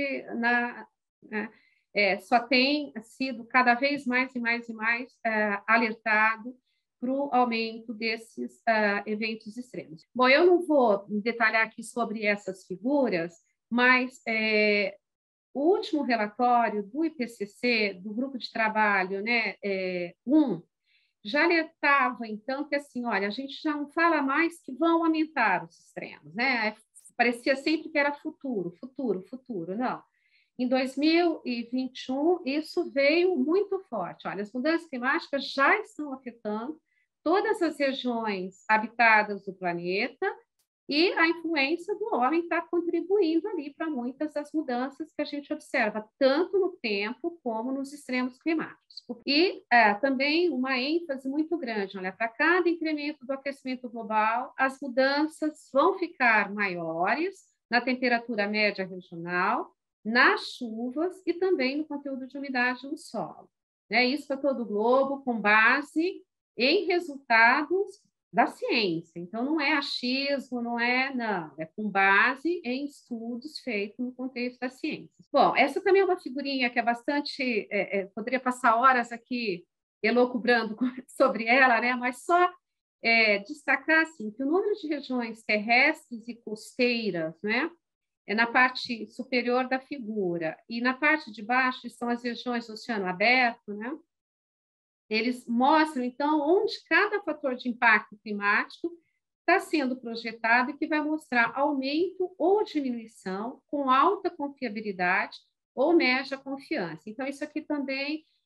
só tem sido cada vez mais e mais e mais alertado para o aumento desses eventos extremos. Bom, eu não vou detalhar aqui sobre essas figuras, mas o último relatório do IPCC, do grupo de trabalho, né, já alertava, então, que assim, olha, a gente já não fala mais que vão aumentar os extremos, né? Parecia sempre que era futuro, não. Em 2021, isso veio muito forte. Olha, as mudanças climáticas já estão afetando todas as regiões habitadas do planeta, e a influência do homem está contribuindo ali para muitas das mudanças que a gente observa, tanto no tempo como nos extremos climáticos. E também uma ênfase muito grande, olha, para cada incremento do aquecimento global, as mudanças vão ficar maiores na temperatura média regional, nas chuvas e também no conteúdo de umidade no solo. Isso para todo o globo, com base em resultados da ciência. Então, não é achismo, não, é com base em estudos feitos no contexto da ciência. Bom, essa também é uma figurinha que é bastante, poderia passar horas aqui elucubrando sobre ela, né? Mas só destacar assim, que o número de regiões terrestres e costeiras, né, é na parte superior da figura, e na parte de baixo estão as regiões do oceano aberto, né? Eles mostram, então, onde cada fator de impacto climático está sendo projetado e que vai mostrar aumento ou diminuição com alta confiabilidade ou média confiança. Então, isso aqui também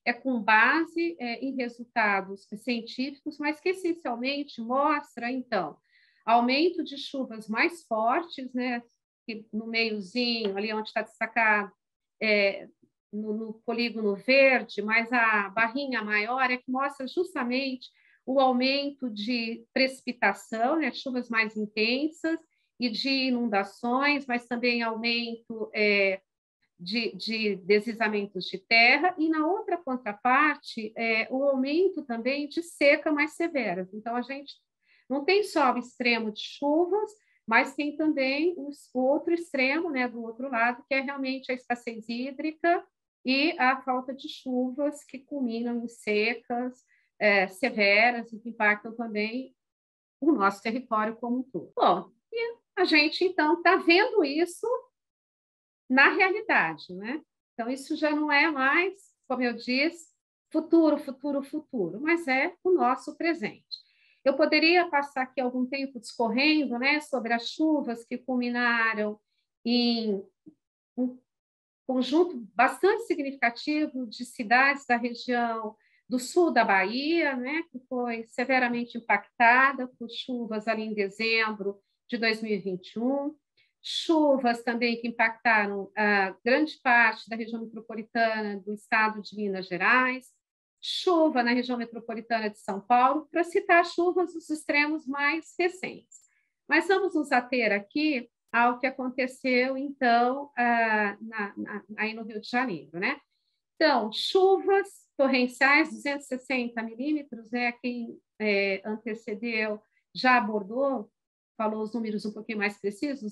é com base em resultados científicos, mas que essencialmente mostra, então, aumento de chuvas mais fortes, né, que no meiozinho, ali onde está destacado, no polígono verde, mas a barrinha maior é que mostra justamente o aumento de precipitação, né, chuvas mais intensas e de inundações, mas também aumento de deslizamentos de terra, e na outra contraparte, o aumento também de seca mais severas. Então, a gente não tem só o extremo de chuvas, mas tem também o outro extremo, né, do outro lado, que é realmente a escassez hídrica e a falta de chuvas que culminam em secas severas e que impactam também o nosso território como um todo. Bom, e a gente, então, está vendo isso na realidade, né? Então, isso já não é mais, como eu disse, futuro, futuro, futuro, mas é o nosso presente. Eu poderia passar aqui algum tempo discorrendo, né, sobre as chuvas que culminaram em um conjunto bastante significativo de cidades da região do sul da Bahia, né, que foi severamente impactada por chuvas ali em dezembro de 2021, chuvas também que impactaram grande parte da região metropolitana do estado de Minas Gerais, chuva na região metropolitana de São Paulo, para citar chuvas dos extremos mais recentes. Mas vamos nos ater aqui ao que aconteceu, então, aí no Rio de Janeiro, né? Então, chuvas torrenciais, 260 milímetros, né? Quem antecedeu já abordou, falou os números um pouquinho mais precisos,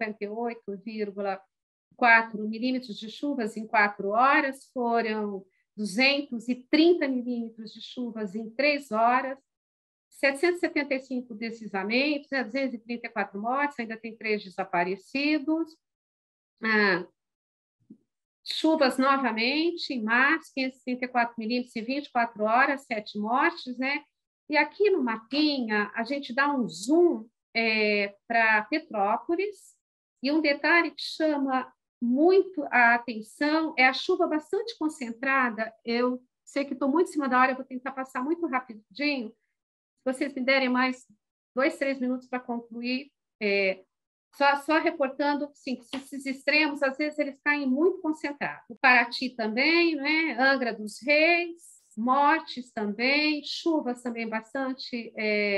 258,4 milímetros de chuvas em 4 horas, foram 230 milímetros de chuvas em 3 horas, 775 deslizamentos, 234 mortes, ainda tem 3 desaparecidos. Chuvas novamente, em março, 534 milímetros em 24 horas, 7 mortes, né? E aqui no mapinha, a gente dá um zoom para Petrópolis, e um detalhe que chama muito a atenção é a chuva bastante concentrada. Eu sei que estou muito em cima da hora, eu vou tentar passar muito rapidinho. Se vocês me derem mais 2, 3 minutos para concluir, só reportando, sim, esses extremos, às vezes, eles caem muito concentrados. O Paraty também, né? Angra dos Reis, mortes também, chuvas também bastante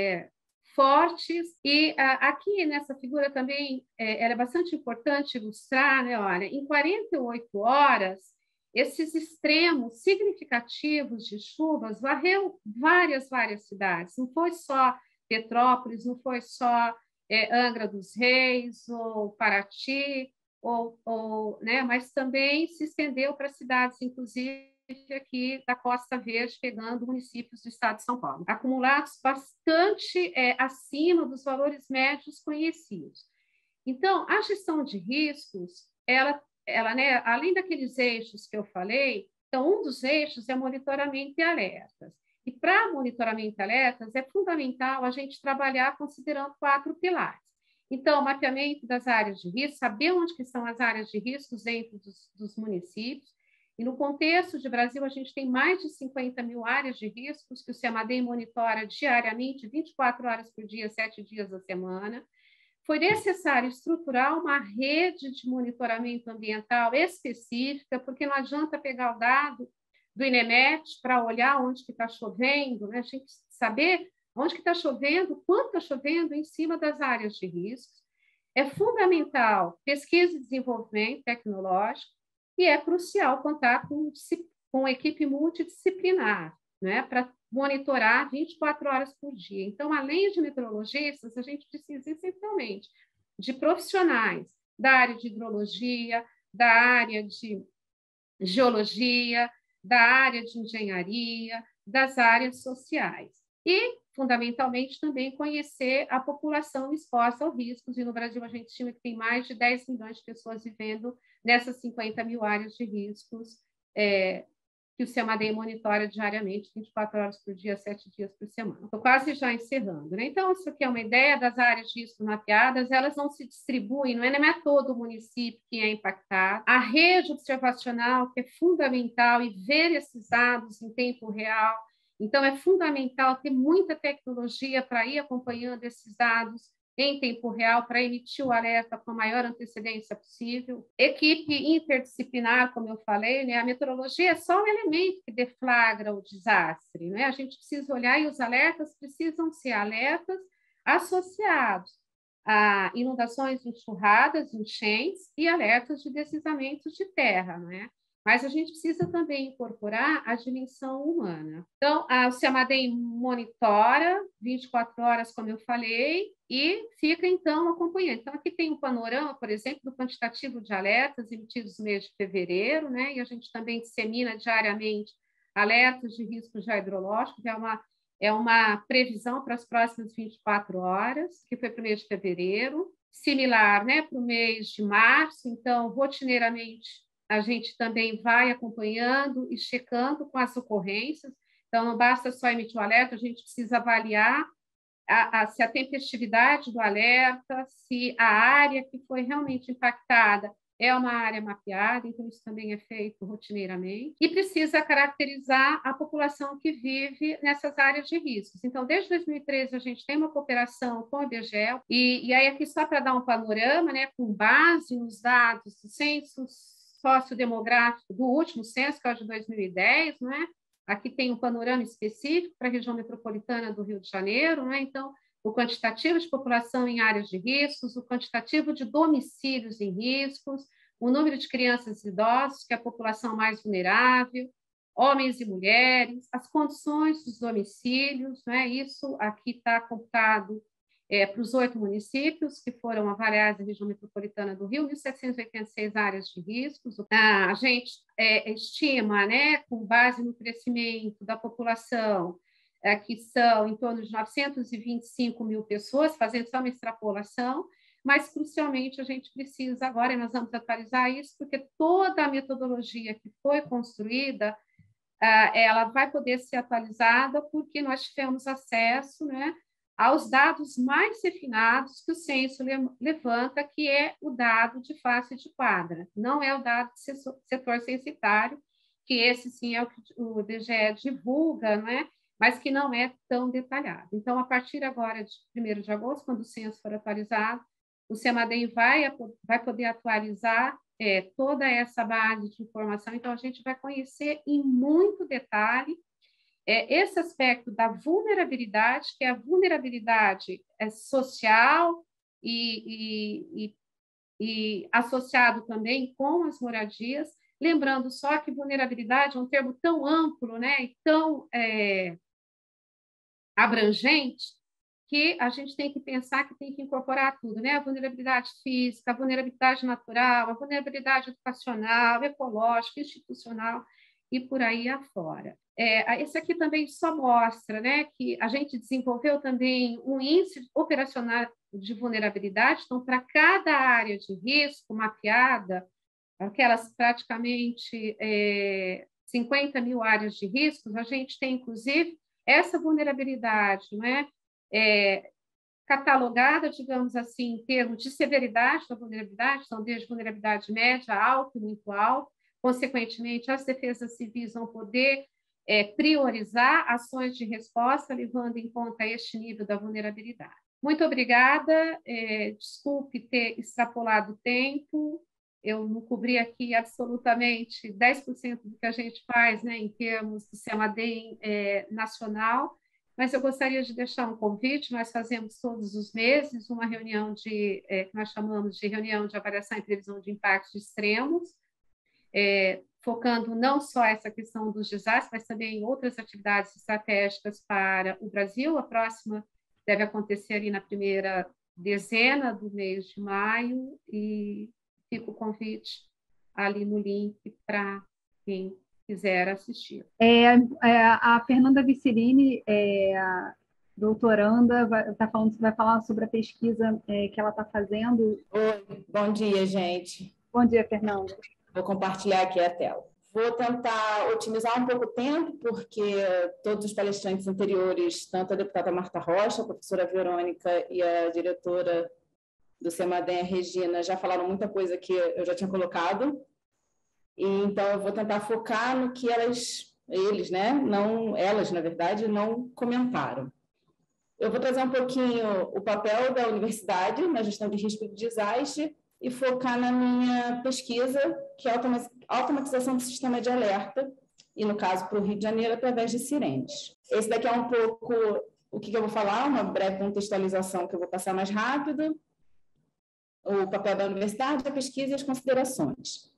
fortes. E aqui nessa figura também era bastante importante ilustrar, né? Olha, em 48 horas, esses extremos significativos de chuvas varreu várias cidades. Não foi só Petrópolis, não foi só Angra dos Reis ou Paraty, né? Mas também se estendeu para cidades, inclusive, aqui da Costa Verde, pegando municípios do estado de São Paulo, acumulados bastante acima dos valores médios conhecidos. Então, a gestão de riscos, ela né, além daqueles eixos que eu falei, então, um dos eixos é monitoramento e alertas. E para monitoramento e alertas, é fundamental a gente trabalhar considerando 4 pilares. Então, mapeamento das áreas de risco, saber onde que estão as áreas de risco dentro dos municípios. E no contexto de Brasil, a gente tem mais de 50 mil áreas de riscos que o CEMADEM monitora diariamente, 24 horas por dia, 7 dias da semana. Foi necessário estruturar uma rede de monitoramento ambiental específica, porque não adianta pegar o dado do INEMET para olhar onde que está chovendo, né? A gente saber onde que está chovendo, quanto está chovendo em cima das áreas de risco. É fundamental pesquisa e desenvolvimento tecnológico, e é crucial contar com uma equipe multidisciplinar, né, para monitorar 24 horas por dia. Então, além de meteorologistas, a gente precisa essencialmente de profissionais da área de hidrologia, da área de geologia, da área de engenharia, das áreas sociais. E, fundamentalmente, também conhecer a população exposta aos riscos. E no Brasil, a gente estima que tem mais de 10 milhões de pessoas vivendo nessas 50 mil áreas de riscos que o CEMADEM monitora diariamente, 24 horas por dia, 7 dias por semana. Estou quase já encerrando, né? Então, isso aqui é uma ideia das áreas de risco mapeadas, elas não se distribuem, não é todo o município que é impactado. A rede observacional, que é fundamental, e ver esses dados em tempo real. Então, é fundamental ter muita tecnologia para ir acompanhando esses dados em tempo real, para emitir o alerta com a maior antecedência possível. Equipe interdisciplinar, como eu falei, né? A meteorologia é só um elemento que deflagra o desastre, né? A gente precisa olhar, e os alertas precisam ser alertas associados a inundações, enxurradas, enchentes e alertas de deslizamentos de terra, né? Mas a gente precisa também incorporar a dimensão humana. Então, o CEMADEM monitora 24 horas, como eu falei, e fica, então, acompanhando. Então, aqui tem um panorama, por exemplo, do quantitativo de alertas emitidos no mês de fevereiro, né? E a gente também dissemina diariamente alertas de risco já hidrológico, que é uma previsão para as próximas 24 horas, que foi para o mês de fevereiro. Similar, né, para o mês de março. Então, rotineiramente, a gente também vai acompanhando e checando com as ocorrências. Então, não basta só emitir o alerta, a gente precisa avaliar se a tempestividade do alerta, se a área que foi realmente impactada é uma área mapeada, então isso também é feito rotineiramente, e precisa caracterizar a população que vive nessas áreas de riscos. Então, desde 2013, a gente tem uma cooperação com o IBGE, e aí aqui só para dar um panorama, né, com base nos dados do censo sociodemográfico do último censo, que é o de 2010, né? Aqui tem um panorama específico para a região metropolitana do Rio de Janeiro, né? Então, o quantitativo de população em áreas de riscos, o quantitativo de domicílios em riscos, o número de crianças e idosos, que é a população mais vulnerável, homens e mulheres, as condições dos domicílios, né? Isso aqui está computado para os 8 municípios que foram avaliados na região metropolitana do Rio, 1.786 áreas de riscos. A gente estima, né, com base no crescimento da população, que são em torno de 925 mil pessoas, fazendo só uma extrapolação, mas, crucialmente, a gente precisa agora, e nós vamos atualizar isso, porque toda a metodologia que foi construída, ela vai poder ser atualizada, porque nós tivemos acesso, né, aos dados mais refinados que o censo levanta, que é o dado de face de quadra, não é o dado de setor censitário, que esse sim é o que o IBGE divulga, né? Mas que não é tão detalhado. Então, a partir agora de 1º de agosto, quando o censo for atualizado, o CEMADEM vai poder atualizar toda essa base de informação, então a gente vai conhecer em muito detalhe esse aspecto da vulnerabilidade, que é a vulnerabilidade social e associado também com as moradias, lembrando só que vulnerabilidade é um termo tão amplo, né, e tão abrangente, que a gente tem que pensar que tem que incorporar tudo, né? A vulnerabilidade física, a vulnerabilidade natural, a vulnerabilidade educacional, ecológica, institucional e por aí afora. Esse aqui também só mostra, né, que a gente desenvolveu também um índice operacional de vulnerabilidade. Então, para cada área de risco mapeada, aquelas praticamente 50 mil áreas de riscos, a gente tem, inclusive, essa vulnerabilidade, né, catalogada, digamos assim, em termos de severidade da vulnerabilidade, então, desde vulnerabilidade média, alta e muito alta. Consequentemente, as defesas civis vão poder priorizar ações de resposta, levando em conta este nível da vulnerabilidade. Muito obrigada, desculpe ter extrapolado o tempo, eu não cobri aqui absolutamente 10% do que a gente faz, né, em termos do CEMADEM nacional, mas eu gostaria de deixar um convite. Nós fazemos todos os meses uma reunião que nós chamamos de reunião de avaliação e previsão de impactos extremos, focando não só essa questão dos desastres, mas também em outras atividades estratégicas para o Brasil. A próxima deve acontecer ali na primeira dezena do mês de maio, e fica o convite ali no link para quem quiser assistir. A Fernanda Vicerini, doutoranda, vai falar sobre a pesquisa que ela está fazendo. Oi, bom dia, gente. Bom dia, Fernanda. Vou compartilhar aqui a tela. Vou tentar otimizar um pouco o tempo, porque todos os palestrantes anteriores, tanto a deputada Marta Rocha, a professora Verônica e a diretora do CEMADEM, a Regina, já falaram muita coisa que eu já tinha colocado. E, então, eu vou tentar focar no que eles, né, não, elas, na verdade, não comentaram. Eu vou trazer um pouquinho o papel da universidade na gestão de risco de desastre e focar na minha pesquisa, que é a automatização do sistema de alerta, e, no caso, para o Rio de Janeiro, através de sirenes. Esse daqui é um pouco o que eu vou falar, uma breve contextualização que eu vou passar mais rápido, o papel da universidade, a pesquisa e as considerações.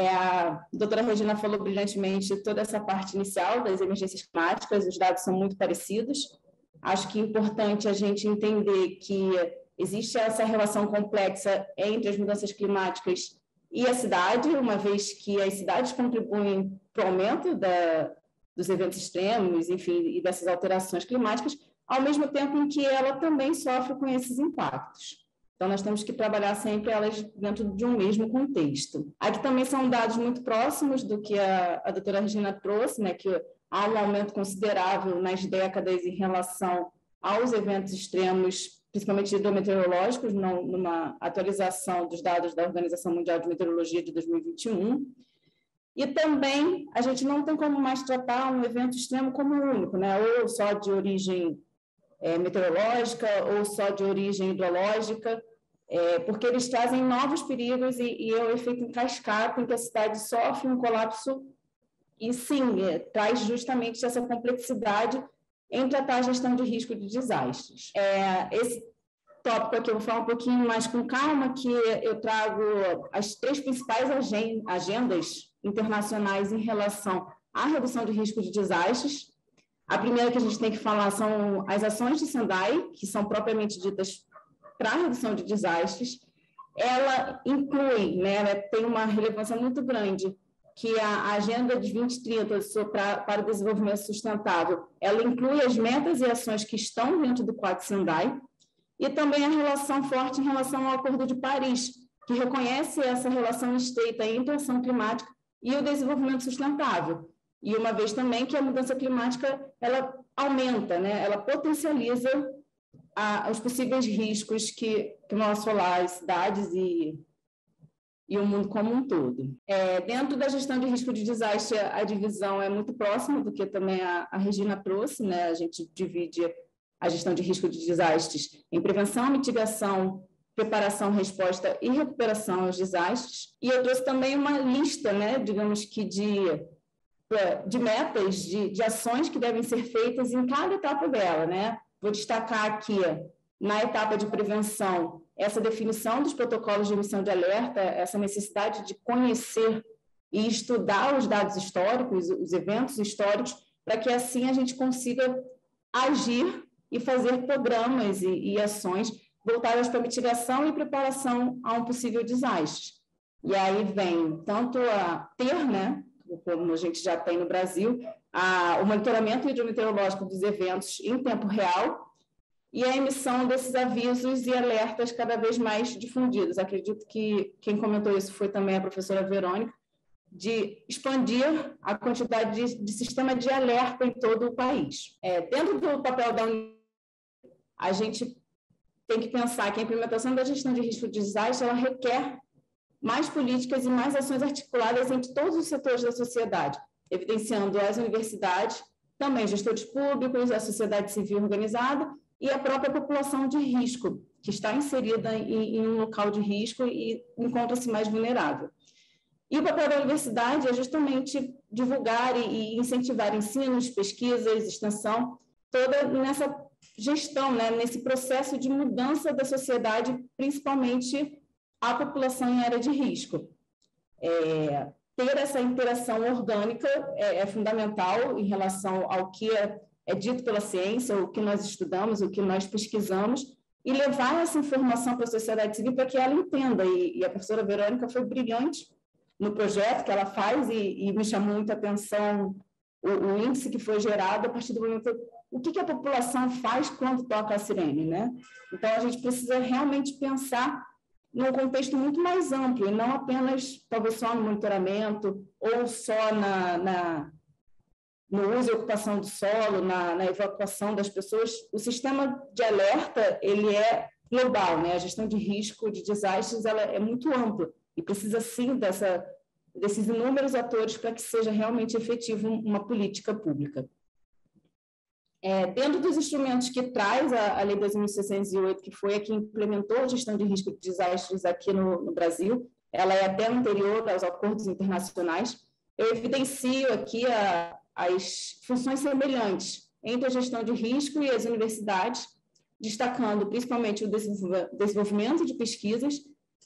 A doutora Regina falou brilhantemente toda essa parte inicial das emergências climáticas, os dados são muito parecidos. Acho que é importante a gente entender que existe essa relação complexa entre as mudanças climáticas e a cidade, uma vez que as cidades contribuem para o aumento dos eventos extremos, enfim, e dessas alterações climáticas, ao mesmo tempo em que ela também sofre com esses impactos. Então, nós temos que trabalhar sempre elas dentro de um mesmo contexto. Aqui também são dados muito próximos do que a doutora Regina trouxe, né, que há um aumento considerável nas décadas em relação aos eventos extremos, principalmente hidrometeorológicos, numa atualização dos dados da Organização Mundial de Meteorologia de 2021. E também a gente não tem como mais tratar um evento extremo como único, né, ou só de origem meteorológica ou só de origem hidrológica, porque eles trazem novos perigos e é o efeito em cascata em que a cidade sofre um colapso e, sim, traz justamente essa complexidade em tratar a gestão de risco de desastres. Esse tópico aqui eu vou falar um pouquinho mais com calma, que eu trago as 3 principais agendas internacionais em relação à redução de risco de desastres. A primeira que a gente tem que falar são as ações de Sendai, que são propriamente ditas para a redução de desastres. Ela inclui, né, ela tem uma relevância muito grande, que a Agenda de 2030 para o Desenvolvimento Sustentável, ela inclui as metas e ações que estão dentro do Quadro Sendai, e também a relação forte em relação ao Acordo de Paris, que reconhece essa relação estreita entre a ação climática e o desenvolvimento sustentável. E uma vez também que a mudança climática, ela aumenta, né? Ela potencializa os possíveis riscos que vão assolar as cidades e o mundo como um todo. Dentro da gestão de risco de desastre, a divisão é muito próxima do que também a Regina trouxe, né? A gente divide a gestão de risco de desastres em prevenção, mitigação, preparação, resposta e recuperação aos desastres. E eu trouxe também uma lista, né? Digamos que de metas, de ações que devem ser feitas em cada etapa dela, né? Vou destacar aqui, na etapa de prevenção, essa definição dos protocolos de emissão de alerta, essa necessidade de conhecer e estudar os dados históricos, os eventos históricos, para que assim a gente consiga agir e fazer programas e ações voltadas para mitigação e preparação a um possível desastre. E aí vem tanto a ter, né, como a gente já tem no Brasil, o monitoramento hidrometeorológico dos eventos em tempo real e a emissão desses avisos e alertas cada vez mais difundidos. Acredito que quem comentou isso foi também a professora Verônica, de expandir a quantidade de sistema de alerta em todo o país. Dentro do papel da União, a gente tem que pensar que a implementação da gestão de risco de desastre ela requer mais políticas e mais ações articuladas entre todos os setores da sociedade, evidenciando as universidades, também gestores públicos, a sociedade civil organizada e a própria população de risco, que está inserida em um local de risco e encontra-se mais vulnerável. E o papel da universidade é justamente divulgar e incentivar ensinos, pesquisas, extensão, toda nessa gestão, né, nesse processo de mudança da sociedade, principalmente a população em área de risco. Ter essa interação orgânica é fundamental em relação ao que é dito pela ciência, o que nós estudamos, o que nós pesquisamos, e levar essa informação para a sociedade civil para que ela entenda. E a professora Verônica foi brilhante no projeto que ela faz e me chamou muita atenção o índice que foi gerado a partir do momento o que a população faz quando toca a sirene, né? Então, a gente precisa realmente pensar num contexto muito mais amplo, e não apenas, talvez, só no monitoramento, ou só no uso e ocupação do solo, na evacuação das pessoas. O sistema de alerta, ele é global, né? A gestão de risco, de desastres, ela é muito ampla, e precisa, sim, desses inúmeros atores para que seja realmente efetivo uma política pública. Dentro dos instrumentos que traz a Lei 2.608, que foi a que implementou a gestão de risco de desastres aqui no Brasil, ela é até anterior aos acordos internacionais, eu evidencio aqui as funções semelhantes entre a gestão de risco e as universidades, destacando principalmente o desenvolvimento de pesquisas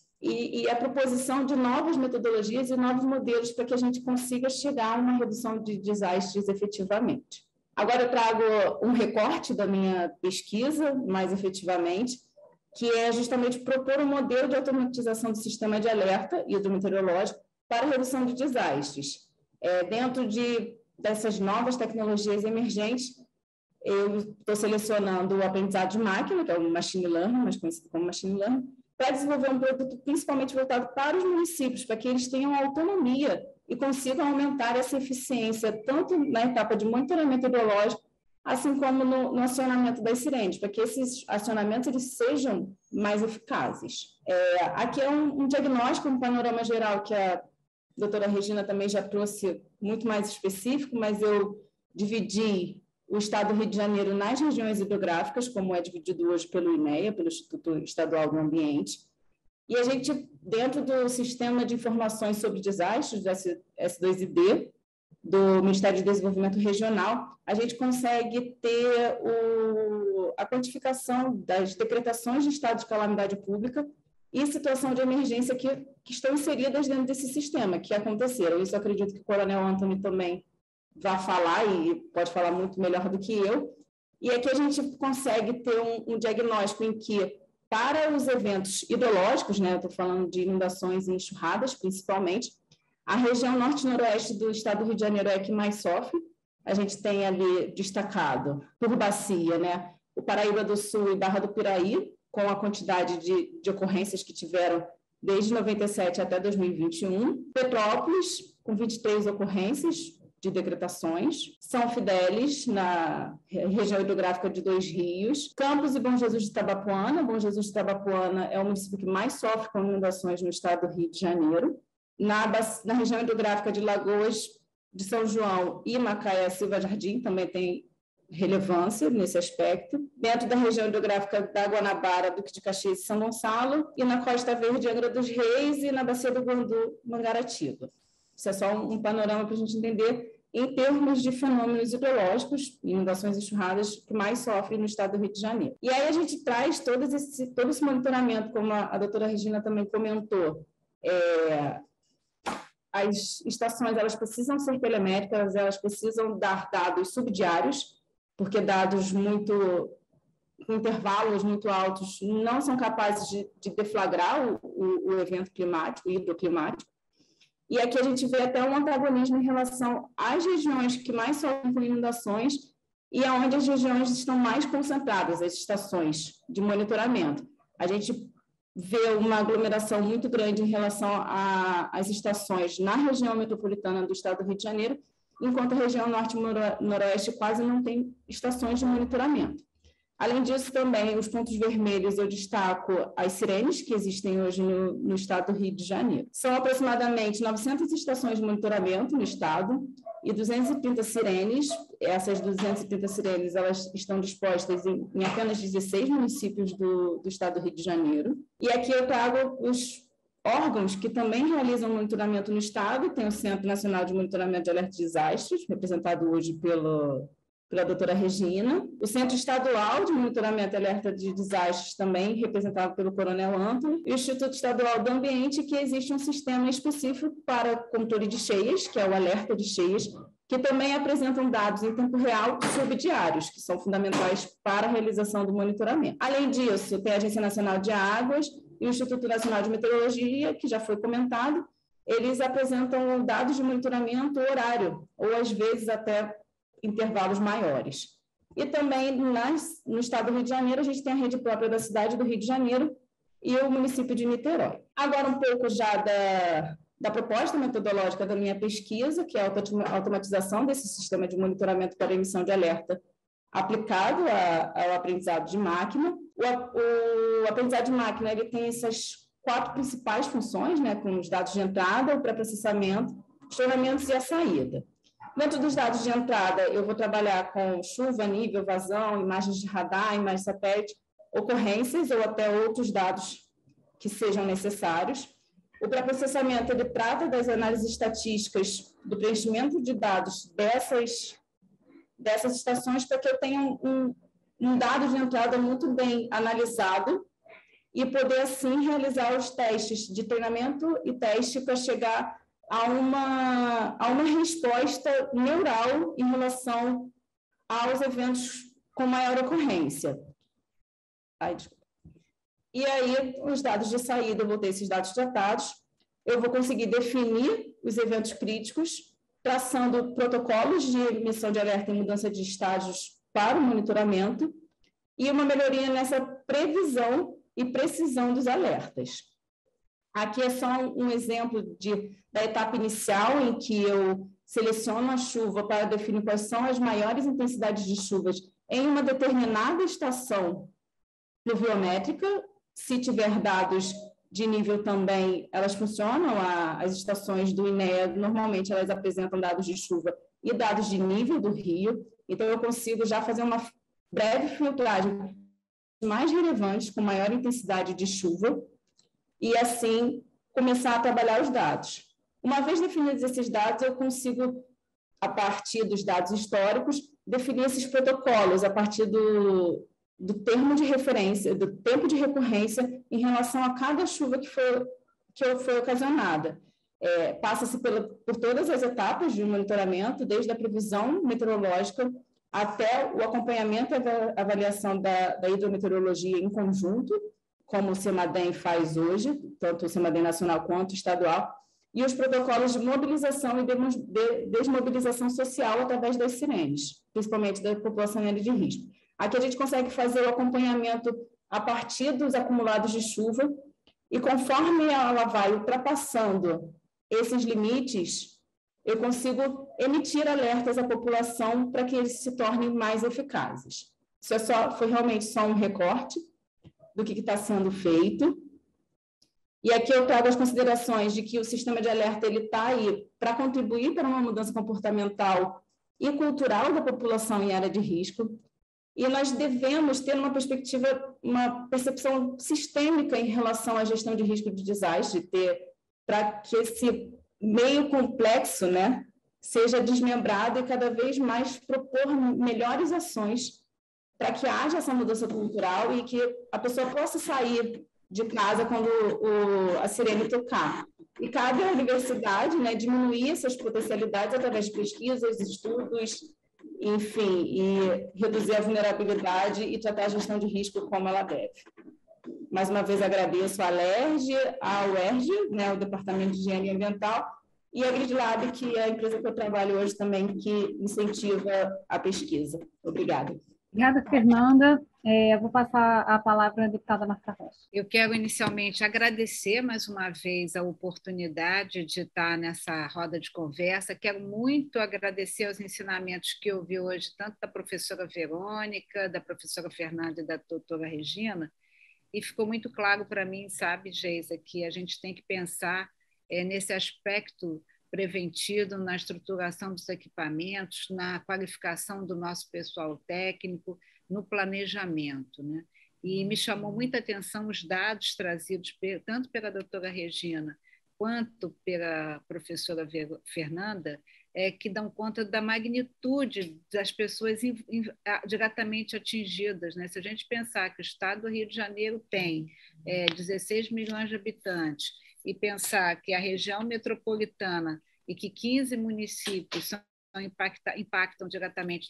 e a proposição de novas metodologias e novos modelos para que a gente consiga chegar a uma redução de desastres efetivamente. Agora eu trago um recorte da minha pesquisa, mais efetivamente, que é justamente propor um modelo de automatização do sistema de alerta hidrometeorológico para a redução de desastres. Dentro dessas novas tecnologias emergentes, eu estou selecionando o aprendizado de máquina, que é o machine learning, mais conhecido como machine learning, para desenvolver um produto principalmente voltado para os municípios, para que eles tenham autonomia e consigam aumentar essa eficiência, tanto na etapa de monitoramento hidrológico, assim como no acionamento das sirenes, para que esses acionamentos eles sejam mais eficazes. Aqui é um diagnóstico, um panorama geral que a doutora Regina também já trouxe muito mais específico, mas eu dividi o estado do Rio de Janeiro nas regiões hidrográficas, como é dividido hoje pelo INEA, pelo Instituto Estadual do Ambiente. E a gente, dentro do Sistema de Informações sobre Desastres, do S2ID, do Ministério de Desenvolvimento Regional, a gente consegue ter a quantificação das decretações de estado de calamidade pública e situação de emergência que estão inseridas dentro desse sistema, que aconteceram. Isso eu acredito que o Coronel Antony também vai falar, e pode falar muito melhor do que eu. E aqui a gente consegue ter um diagnóstico em que, para os eventos hidrológicos, né, eu estou falando de inundações e enxurradas, principalmente, a região norte-noroeste do estado do Rio de Janeiro é a que mais sofre. A gente tem ali destacado, por bacia, né, o Paraíba do Sul e Barra do Piraí, com a quantidade de ocorrências que tiveram desde 97 até 2021. Petrópolis, com 23 ocorrências de decretações. São Fidélis, na região hidrográfica de Dois Rios. Campos e Bom Jesus de Itabapoana. Bom Jesus de Itabapoana é o município que mais sofre com inundações no estado do Rio de Janeiro. Na região hidrográfica de Lagoas de São João e Macaé, Silva Jardim, também tem relevância nesse aspecto. Dentro da região hidrográfica da Guanabara, Duque de Caxias e São Gonçalo, e na Costa Verde, Angra dos Reis, e na Bacia do Guandu, Mangaratiba. Isso é só um panorama para a gente entender em termos de fenômenos hidrológicos, inundações e enxurradas, que mais sofrem no estado do Rio de Janeiro. E aí a gente traz todo esse monitoramento, como a doutora Regina também comentou. As estações elas precisam ser telemétricas, elas precisam dar dados subdiários, porque dados com intervalos muito altos não são capazes de deflagrar o evento climático, o hidroclimático. E aqui a gente vê até um antagonismo em relação às regiões que mais sofrem com inundações e aonde as regiões estão mais concentradas, as estações de monitoramento. A gente vê uma aglomeração muito grande em relação às estações na região metropolitana do estado do Rio de Janeiro, enquanto a região norte e noroeste quase não tem estações de monitoramento. Além disso, também, os pontos vermelhos, eu destaco as sirenes que existem hoje no estado do Rio de Janeiro. São aproximadamente 900 estações de monitoramento no estado e 230 sirenes. Essas 230 sirenes elas estão dispostas em apenas 16 municípios do estado do Rio de Janeiro. E aqui eu trago os órgãos que também realizam monitoramento no estado. Tem o Centro Nacional de Monitoramento de Alerta de Desastres, representado hoje pela doutora Regina, o Centro Estadual de Monitoramento e Alerta de Desastres, também representado pelo Coronel Antony, e o Instituto Estadual do Ambiente, que existe um sistema específico para controle de cheias, que é o alerta de cheias, que também apresentam dados em tempo real subdiários, que são fundamentais para a realização do monitoramento. Além disso, tem a Agência Nacional de Águas e o Instituto Nacional de Meteorologia, que já foi comentado, eles apresentam dados de monitoramento horário, ou às vezes até intervalos maiores. E também no estado do Rio de Janeiro, a gente tem a rede própria da cidade do Rio de Janeiro e o município de Niterói. Agora, um pouco já da proposta metodológica da minha pesquisa, que é a automatização desse sistema de monitoramento para emissão de alerta aplicado ao aprendizado de máquina. O aprendizado de máquina ele tem essas 4 principais funções, né, com os dados de entrada, o pré-processamento, os treinamentos e a saída. Dentro dos dados de entrada, eu vou trabalhar com chuva, nível, vazão, imagens de radar, imagens de satélite, ocorrências ou até outros dados que sejam necessários. O pré-processamento ele trata das análises estatísticas do preenchimento de dados dessas estações para que eu tenha um dado de entrada muito bem analisado e poder, assim, realizar os testes de treinamento e teste para chegar a uma resposta neural em relação aos eventos com maior ocorrência. E aí, os dados de saída, eu vou ter esses dados tratados, eu vou conseguir definir os eventos críticos, traçando protocolos de emissão de alerta e mudança de estágios para o monitoramento e uma melhoria nessa previsão e precisão dos alertas. Aqui é só um exemplo da etapa inicial, em que eu seleciono a chuva para definir quais são as maiores intensidades de chuvas em uma determinada estação pluviométrica. Se tiver dados de nível também, elas funcionam. As estações do INEA, normalmente, elas apresentam dados de chuva e dados de nível do rio. Então, eu consigo já fazer uma breve filtragem mais relevantes, com maior intensidade de chuva, e, assim, começar a trabalhar os dados. Uma vez definidos esses dados, eu consigo, a partir dos dados históricos, definir esses protocolos a partir do termo de referência, do tempo de recorrência em relação a cada chuva que foi ocasionada. Passa-se por todas as etapas de monitoramento, desde a previsão meteorológica até o acompanhamento e a avaliação da hidrometeorologia em conjunto, como o CEMADEM faz hoje, tanto o CEMADEM nacional quanto o estadual, e os protocolos de mobilização e desmobilização social através das sirenes, principalmente da população em área de risco. Aqui a gente consegue fazer o acompanhamento a partir dos acumulados de chuva e, conforme ela vai ultrapassando esses limites, eu consigo emitir alertas à população para que eles se tornem mais eficazes. Isso foi realmente só um recorte do que está sendo feito. E aqui eu trago as considerações de que o sistema de alerta está aí para contribuir para uma mudança comportamental e cultural da população em área de risco. E nós devemos ter uma percepção sistêmica em relação à gestão de risco de desastre, para que esse meio complexo, né, seja desmembrado e cada vez mais propor melhores ações para que haja essa mudança cultural e que a pessoa possa sair de casa quando a sirene tocar. E cabe à universidade, né, diminuir essas potencialidades através de pesquisas, estudos, enfim, e reduzir a vulnerabilidade e tratar a gestão de risco como ela deve. Mais uma vez agradeço à LERJ, à UERJ, né, o Departamento de Engenharia Ambiental, e a GridLab, que é a empresa que eu trabalho hoje também, que incentiva a pesquisa. Obrigada. Obrigada, Fernanda. Eu vou passar a palavra à deputada Marta Rocha. Eu quero inicialmente agradecer mais uma vez a oportunidade de estar nessa roda de conversa. Quero muito agradecer os ensinamentos que eu vi hoje, tanto da professora Verônica, da professora Fernanda e da doutora Regina, e ficou muito claro para mim, sabe, Geisa, que a gente tem que pensar nesse aspecto preventivo, na estruturação dos equipamentos, na qualificação do nosso pessoal técnico, no planejamento, né? E me chamou muita atenção os dados trazidos tanto pela doutora Regina quanto pela professora Fernanda, que dão conta da magnitude das pessoas diretamente atingidas, né? Se a gente pensar que o estado do Rio de Janeiro tem 16 milhões de habitantes e pensar que a região metropolitana e que 15 municípios impactam diretamente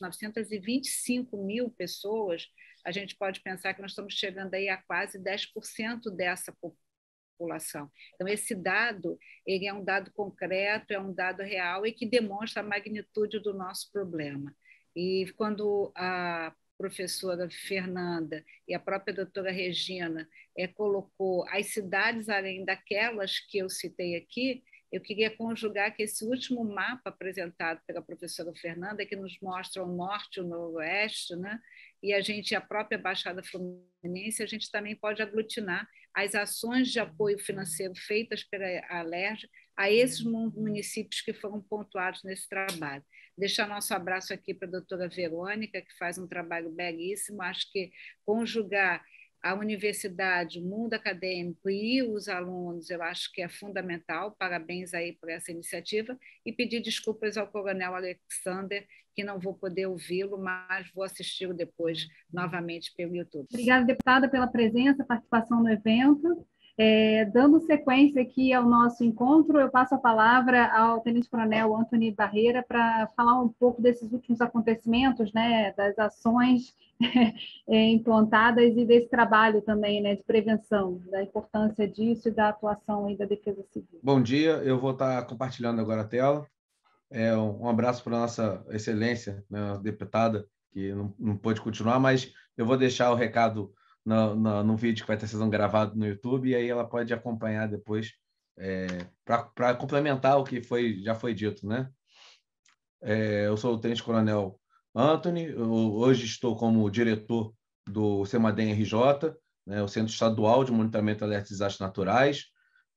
925 mil pessoas, a gente pode pensar que nós estamos chegando aí a quase 10% dessa população. Então, esse dado, ele é um dado concreto, é um dado real e que demonstra a magnitude do nosso problema. E quando a professora Fernanda e a própria doutora Regina colocou as cidades além daquelas que eu citei aqui, eu queria conjugar que esse último mapa apresentado pela professora Fernanda, que nos mostra o norte e o noroeste, né? E a própria Baixada Fluminense, a gente também pode aglutinar as ações de apoio financeiro feitas pela Alerj a esses municípios que foram pontuados nesse trabalho. Deixar nosso abraço aqui para a doutora Verônica, que faz um trabalho belíssimo. Acho que conjugar a universidade, o mundo acadêmico e os alunos, eu acho que é fundamental. Parabéns aí por essa iniciativa. E pedir desculpas ao coronel Alexander, que não vou poder ouvi-lo, mas vou assisti-lo depois novamente pelo YouTube. Obrigada, deputada, pela presença, participação no evento. Dando sequência aqui ao nosso encontro, eu passo a palavra ao tenente-coronel Antony Barreira para falar um pouco desses últimos acontecimentos, né, das ações implantadas e desse trabalho também, né, de prevenção, da importância disso e da atuação aí da Defesa Civil. Bom dia, eu vou estar compartilhando agora a tela. Um abraço para a nossa excelência, né, deputada, que não pôde continuar, mas eu vou deixar o recado no vídeo que vai estar sendo gravado no YouTube, e aí ela pode acompanhar depois para complementar o que já foi dito, né? Eu sou o tenente-coronel Antony, hoje estou como diretor do CEMADEM RJ, né, o Centro Estadual de Monitoramento e Alerta de Desastres Naturais.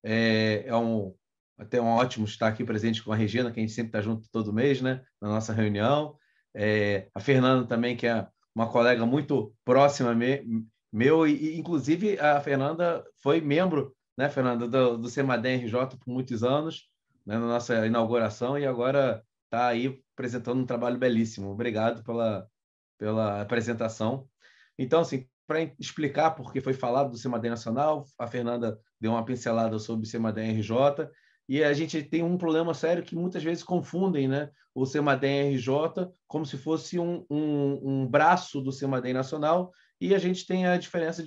Até ótimo estar aqui presente com a Regina, que a gente sempre está junto todo mês, né, na nossa reunião. A Fernanda também, que é uma colega muito próxima meu, e inclusive a Fernanda foi membro, né, Fernanda, do CEMADEM RJ por muitos anos, né, na nossa inauguração, e agora está aí apresentando um trabalho belíssimo. Obrigado pela apresentação. Então, assim, para explicar por que foi falado do CEMADEM Nacional, a Fernanda deu uma pincelada sobre o CEMADEM RJ, e a gente tem um problema sério que muitas vezes confundem, né, o CEMADEM RJ como se fosse um braço do CEMADEM Nacional, e a gente tem a diferença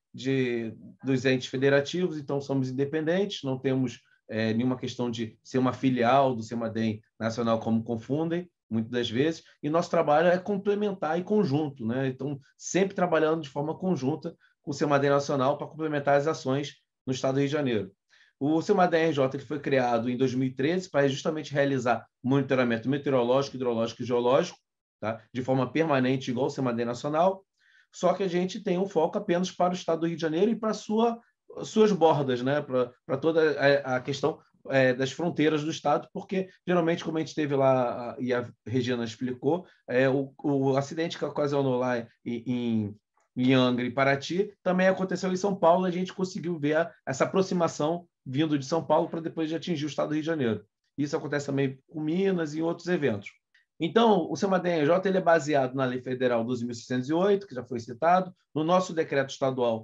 dos entes federativos, então somos independentes, não temos nenhuma questão de ser uma filial do CEMADEM Nacional, como confundem muitas das vezes, e nosso trabalho é complementar e conjunto, né? Então, sempre trabalhando de forma conjunta com o CEMADEM Nacional para complementar as ações no estado do Rio de Janeiro. O CEMADEM RJ ele foi criado em 2013 para justamente realizar monitoramento meteorológico, hidrológico e geológico, tá? De forma permanente, igual o CEMADEM Nacional, só que a gente tem um foco apenas para o estado do Rio de Janeiro e para suas bordas, né? Para toda a questão das fronteiras do estado, porque geralmente, como a gente teve lá, e a Regina explicou, o acidente que ocasionou lá em Angra e Paraty também aconteceu em São Paulo, a gente conseguiu ver essa aproximação vindo de São Paulo para depois de atingir o estado do Rio de Janeiro. Isso acontece também com Minas e em outros eventos. Então, o CEMADEM RJ ele é baseado na Lei Federal 12.608, que já foi citado, no nosso Decreto Estadual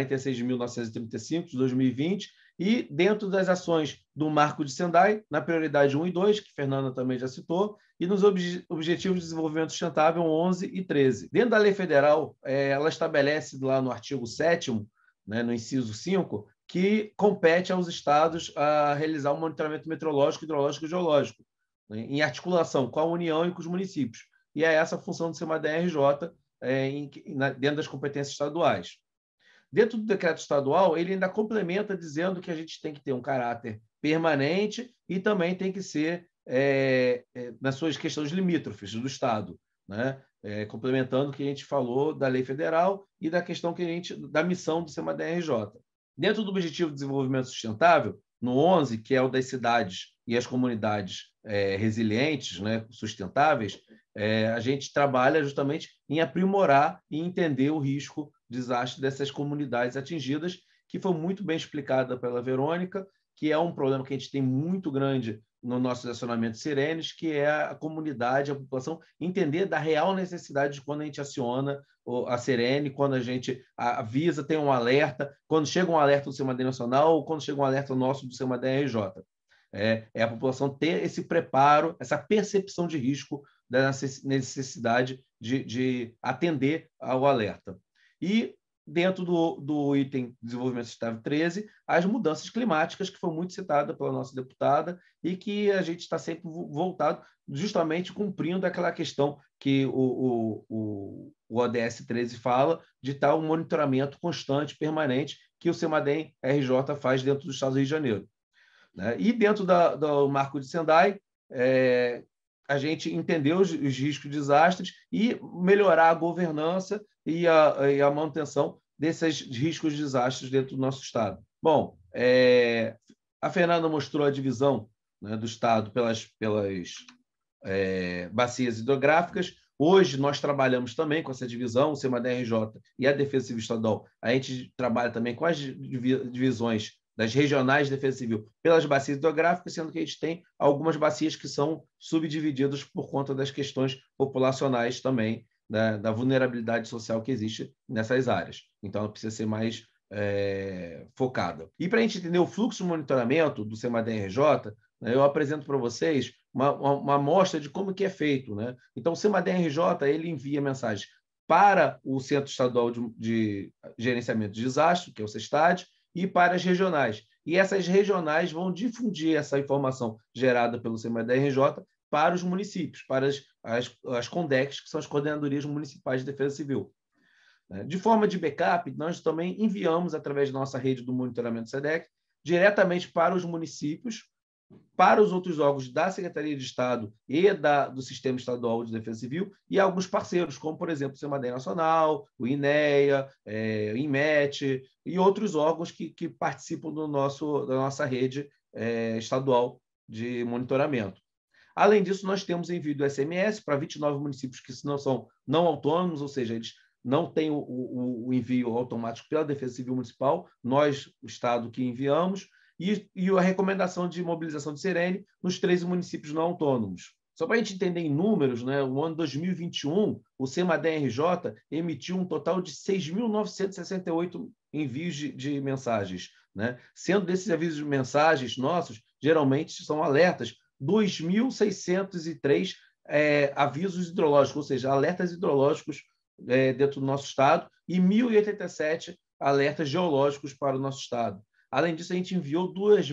46.935, de 2020, e dentro das ações do Marco de Sendai, na prioridade 1 e 2, que Fernanda também já citou, e nos Objetivos de Desenvolvimento Sustentável 11 e 13. Dentro da Lei Federal, ela estabelece lá no artigo 7º, né, no inciso 5, que compete aos estados a realizar um monitoramento meteorológico, hidrológico e geológico, né, em articulação com a União e com os municípios. E é essa a função do CEMADEM RJ dentro das competências estaduais. Dentro do decreto estadual, ele ainda complementa dizendo que a gente tem que ter um caráter permanente e também tem que ser nas suas questões limítrofes do Estado, né? Complementando o que a gente falou da lei federal e da questão da missão do CEMADEM RJ. Dentro do Objetivo de Desenvolvimento Sustentável, no 11, que é o das cidades e as comunidades resilientes, né, sustentáveis, a gente trabalha justamente em aprimorar e entender o risco de desastre dessas comunidades atingidas, que foi muito bem explicada pela Verônica, que é um problema que a gente tem muito grande no nosso acionamento Sirenes, que é a comunidade, a população, entender da real necessidade de quando a gente aciona a Sirene, quando a gente avisa, tem um alerta, quando chega um alerta do CEMADEM Nacional ou quando chega um alerta nosso do CEMADEM RJ. A população ter esse preparo, essa percepção de risco da necessidade de atender ao alerta. E dentro do item Desenvolvimento Sustentável 13, as mudanças climáticas, que foi muito citada pela nossa deputada, e que a gente está sempre voltado, justamente cumprindo aquela questão que o ODS 13 fala, de estar um monitoramento constante, permanente, que o CEMADEM RJ faz dentro do Estado do Rio de Janeiro. E dentro do marco de Sendai, a gente entendeu os riscos de desastres e melhorar a governança e a manutenção desses riscos de desastres dentro do nosso Estado. Bom, a Fernanda mostrou a divisão, né, do Estado pelas bacias hidrográficas. Hoje, nós trabalhamos também com essa divisão, o CEMADEM-RJ e a Defesa Civil Estadual. A gente trabalha também com as divisões das regionais de defesa civil pelas bacias hidrográficas, sendo que a gente tem algumas bacias que são subdivididas por conta das questões populacionais também, né, da vulnerabilidade social que existe nessas áreas. Então, ela precisa ser mais focada. E para a gente entender o fluxo de monitoramento do CEMADEM-RJ, né, eu apresento para vocês uma amostra de como que é feito, né? Então, o CEMADEM-RJ ele envia mensagens para o Centro Estadual de Gerenciamento de Desastre, que é o CESTAD, e para as regionais. E essas regionais vão difundir essa informação gerada pelo CEMADEM-RJ para os municípios, para as CONDECs, que são as Coordenadorias Municipais de Defesa Civil. De forma de backup, nós também enviamos, através da nossa rede do monitoramento SEDEC, diretamente para os municípios, para os outros órgãos da Secretaria de Estado e do Sistema Estadual de Defesa Civil e alguns parceiros, como, por exemplo, o CEMADEM Nacional, o INEA, o INMET e outros órgãos que participam da nossa rede estadual de monitoramento. Além disso, nós temos envio do SMS para 29 municípios que não são não autônomos, ou seja, eles não têm o envio automático pela Defesa Civil Municipal, nós, o Estado, que enviamos, e a recomendação de mobilização de sirene nos 13 municípios não autônomos. Só para a gente entender em números, né, no ano 2021, o CEMADEM-RJ emitiu um total de 6.968 envios de mensagens, né? Sendo desses avisos de mensagens nossos, geralmente são alertas, 2.603 avisos hidrológicos, ou seja, alertas hidrológicos dentro do nosso estado, e 1.087 alertas geológicos para o nosso estado. Além disso, a gente enviou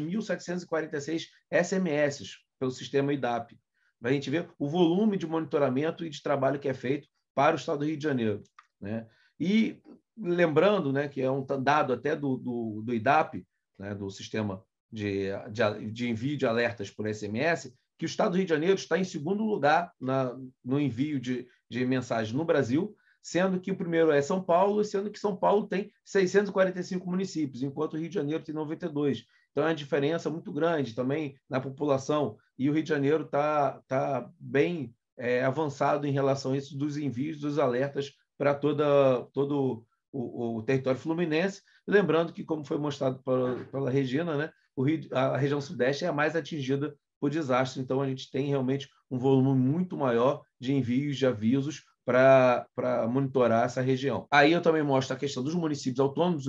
2.746 SMS pelo sistema IDAP, para a gente ver o volume de monitoramento e de trabalho que é feito para o Estado do Rio de Janeiro, né? E lembrando, né, que é um dado até do IDAP, né, do sistema de envio de alertas por SMS, que o Estado do Rio de Janeiro está em segundo lugar no envio de mensagens no Brasil, sendo que o primeiro é São Paulo, sendo que São Paulo tem 645 municípios, enquanto o Rio de Janeiro tem 92. Então, é uma diferença muito grande também na população, e o Rio de Janeiro está bem avançado em relação a isso, dos envios, dos alertas para todo o território fluminense. Lembrando que, como foi mostrado pela Regina, né, a região sudeste é a mais atingida por desastre, então a gente tem realmente um volume muito maior de envios de avisos para monitorar essa região. Aí eu também mostro a questão dos municípios autônomos,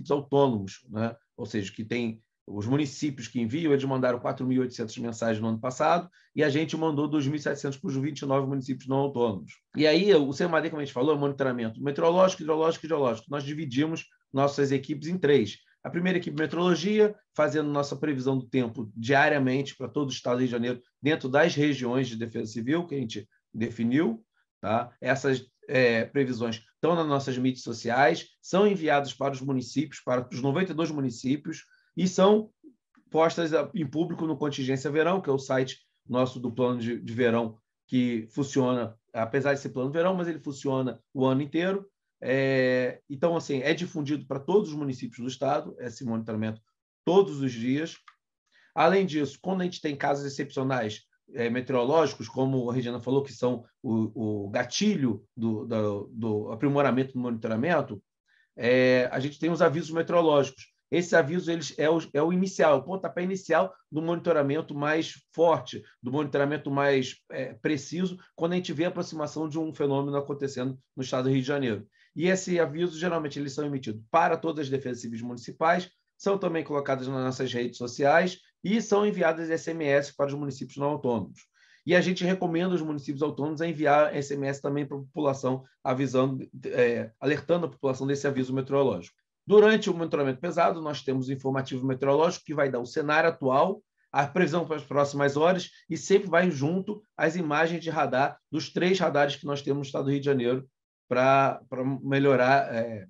né? Ou seja, que tem os municípios que enviam, eles mandaram 4.800 mensagens no ano passado, e a gente mandou 2.700 para os 29 municípios não autônomos. E aí, o CEMADEM, como a gente falou, é monitoramento meteorológico, hidrológico e geológico. Nós dividimos nossas equipes em 3. A primeira equipe, meteorologia, fazendo nossa previsão do tempo diariamente para todo o estado do Rio de Janeiro, dentro das regiões de defesa civil que a gente definiu. Tá? Essas previsões estão nas nossas mídias sociais, são enviadas para os municípios, para os 92 municípios, e são postas em público no Contingência Verão, que é o site nosso do plano de verão, que funciona, apesar de ser plano de verão, mas ele funciona o ano inteiro. Então, assim, é difundido para todos os municípios do estado, esse monitoramento todos os dias. Além disso, quando a gente tem casos excepcionais meteorológicos, como a Regina falou, que são o gatilho do aprimoramento do monitoramento, a gente tem os avisos meteorológicos. Esse aviso é o inicial, o pontapé inicial do monitoramento mais forte, do monitoramento mais preciso, quando a gente vê a aproximação de um fenômeno acontecendo no estado do Rio de Janeiro. E esse aviso, geralmente, eles são emitidos para todas as defesas civis municipais, são também colocadas nas nossas redes sociais e são enviadas SMS para os municípios não autônomos. E a gente recomenda aos municípios autônomos a enviar SMS também para a população, avisando, alertando a população desse aviso meteorológico. Durante o monitoramento pesado, nós temos o informativo meteorológico, que vai dar o cenário atual, a previsão para as próximas horas, e sempre vai junto as imagens de radar dos 3 radares que nós temos no estado do Rio de Janeiro para melhorar,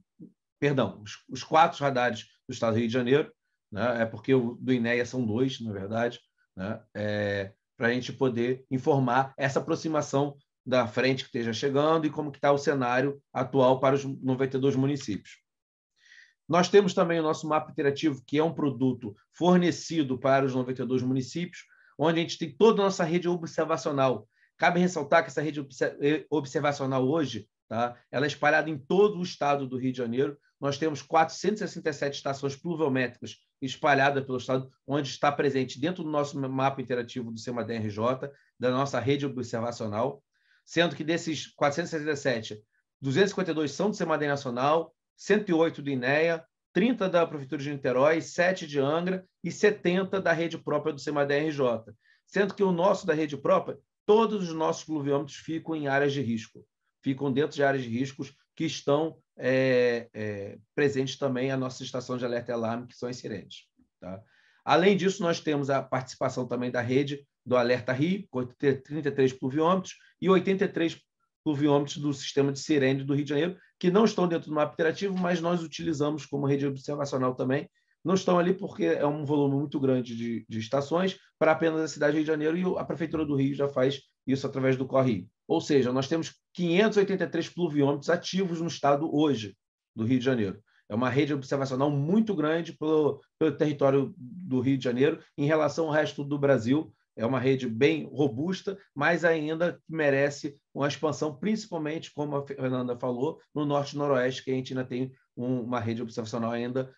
os 4 radares do estado do Rio de Janeiro, né? Porque o do INEA são 2, na verdade, né? Para a gente poder informar essa aproximação da frente que esteja chegando e como que está o cenário atual para os 92 municípios. Nós temos também o nosso mapa interativo, que é um produto fornecido para os 92 municípios, onde a gente tem toda a nossa rede observacional. Cabe ressaltar que essa rede observacional hoje, tá, ela é espalhada em todo o estado do Rio de Janeiro. Nós temos 467 estações pluviométricas espalhadas pelo estado, onde está presente dentro do nosso mapa interativo do CEMADEM-RJ, da nossa rede observacional, sendo que desses 467, 252 são do CEMADEM Nacional, 108 do INEA, 30 da Prefeitura de Niterói, 7 de Angra e 70 da rede própria do CEMADEM-RJ. Sendo que o nosso da rede própria, todos os nossos pluviômetros ficam em áreas de risco, ficam dentro de áreas de riscos que estão presentes também a nossa estação de alerta e alarme, que são as sirenes. Tá? Além disso, nós temos a participação também da rede do Alerta Rio, com 33 pluviômetros e 83 pluviômetros do sistema de sirene do Rio de Janeiro, que não estão dentro do mapa interativo, mas nós utilizamos como rede observacional também. Não estão ali porque é um volume muito grande de estações para apenas a cidade do Rio de Janeiro, e a Prefeitura do Rio já faz isso através do Correio. Ou seja, nós temos 583 pluviômetros ativos no estado hoje, do Rio de Janeiro. É uma rede observacional muito grande pelo território do Rio de Janeiro em relação ao resto do Brasil. É uma rede bem robusta, mas ainda merece uma expansão, principalmente, como a Fernanda falou, no norte e noroeste, que a gente ainda tem uma rede observacional ainda,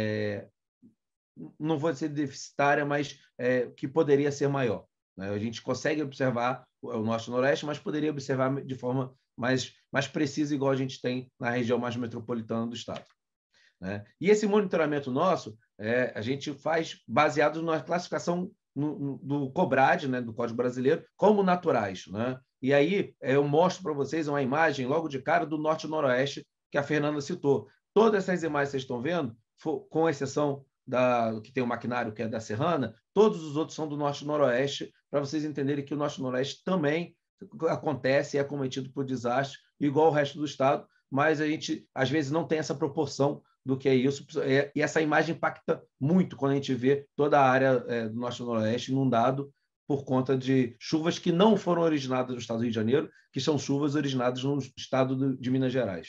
não vou dizer deficitária, mas que poderia ser maior. Né? A gente consegue observar o norte e noroeste, mas poderia observar de forma mais precisa, igual a gente tem na região mais metropolitana do estado. Né? E esse monitoramento nosso, a gente faz baseado na classificação do COBRAD, né, do Código Brasileiro, como naturais. Né? E aí eu mostro para vocês uma imagem logo de cara do norte e noroeste que a Fernanda citou. Todas essas imagens que vocês estão vendo, com exceção que tem o maquinário, que é da Serrana, todos os outros são do norte e noroeste, para vocês entenderem que o norte e noroeste também acontece e é cometido por desastre, igual o resto do estado, mas a gente, às vezes, não tem essa proporção do que é isso, e essa imagem impacta muito quando a gente vê toda a área do norte e noroeste inundado por conta de chuvas que não foram originadas no estado do Rio de Janeiro, que são chuvas originadas no estado de Minas Gerais.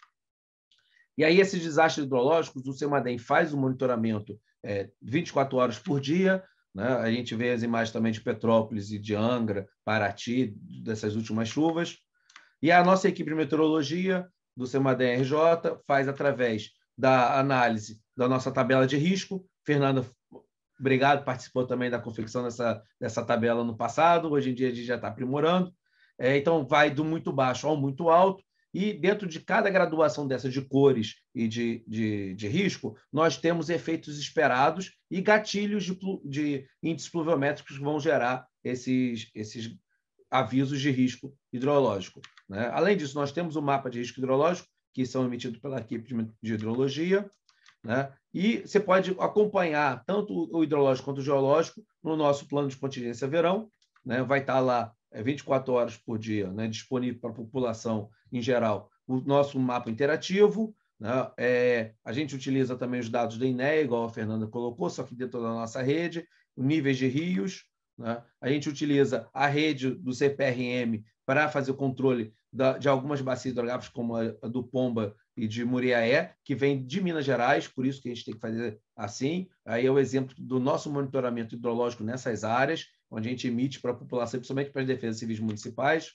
E aí, esses desastres hidrológicos, o CEMADEM faz o monitoramento 24 horas por dia, né? A gente vê as imagens também de Petrópolis e de Angra, Paraty, dessas últimas chuvas. E a nossa equipe de meteorologia do CEMADEM-RJ faz através da análise da nossa tabela de risco. Fernanda, obrigado, participou também da confecção dessa tabela no passado, hoje em dia a gente já está aprimorando. Então, vai do muito baixo ao muito alto, e dentro de cada graduação dessa de cores e de risco, nós temos efeitos esperados e gatilhos de índices pluviométricos que vão gerar esses avisos de risco hidrológico. Né? Além disso, nós temos o mapa de risco hidrológico, que são emitidos pela equipe de hidrologia, né? E você pode acompanhar tanto o hidrológico quanto o geológico no nosso plano de contingência verão, né? Vai estar lá 24 horas por dia, né? Disponível para a população em geral o nosso mapa interativo, né? A gente utiliza também os dados da INEA, igual a Fernanda colocou, só que dentro da nossa rede, níveis de rios, né? A gente utiliza a rede do CPRM para fazer o controle de algumas bacias hidrográficas, como a do Pomba e de Muriaé, que vem de Minas Gerais, por isso que a gente tem que fazer assim. Aí é o exemplo do nosso monitoramento hidrológico nessas áreas, onde a gente emite para a população, principalmente para as defesas civis municipais.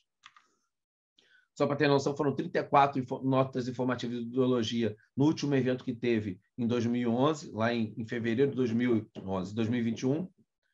Só para ter noção, foram 34 notas informativas de hidrologia no último evento que teve em 2011, lá em fevereiro de 2021.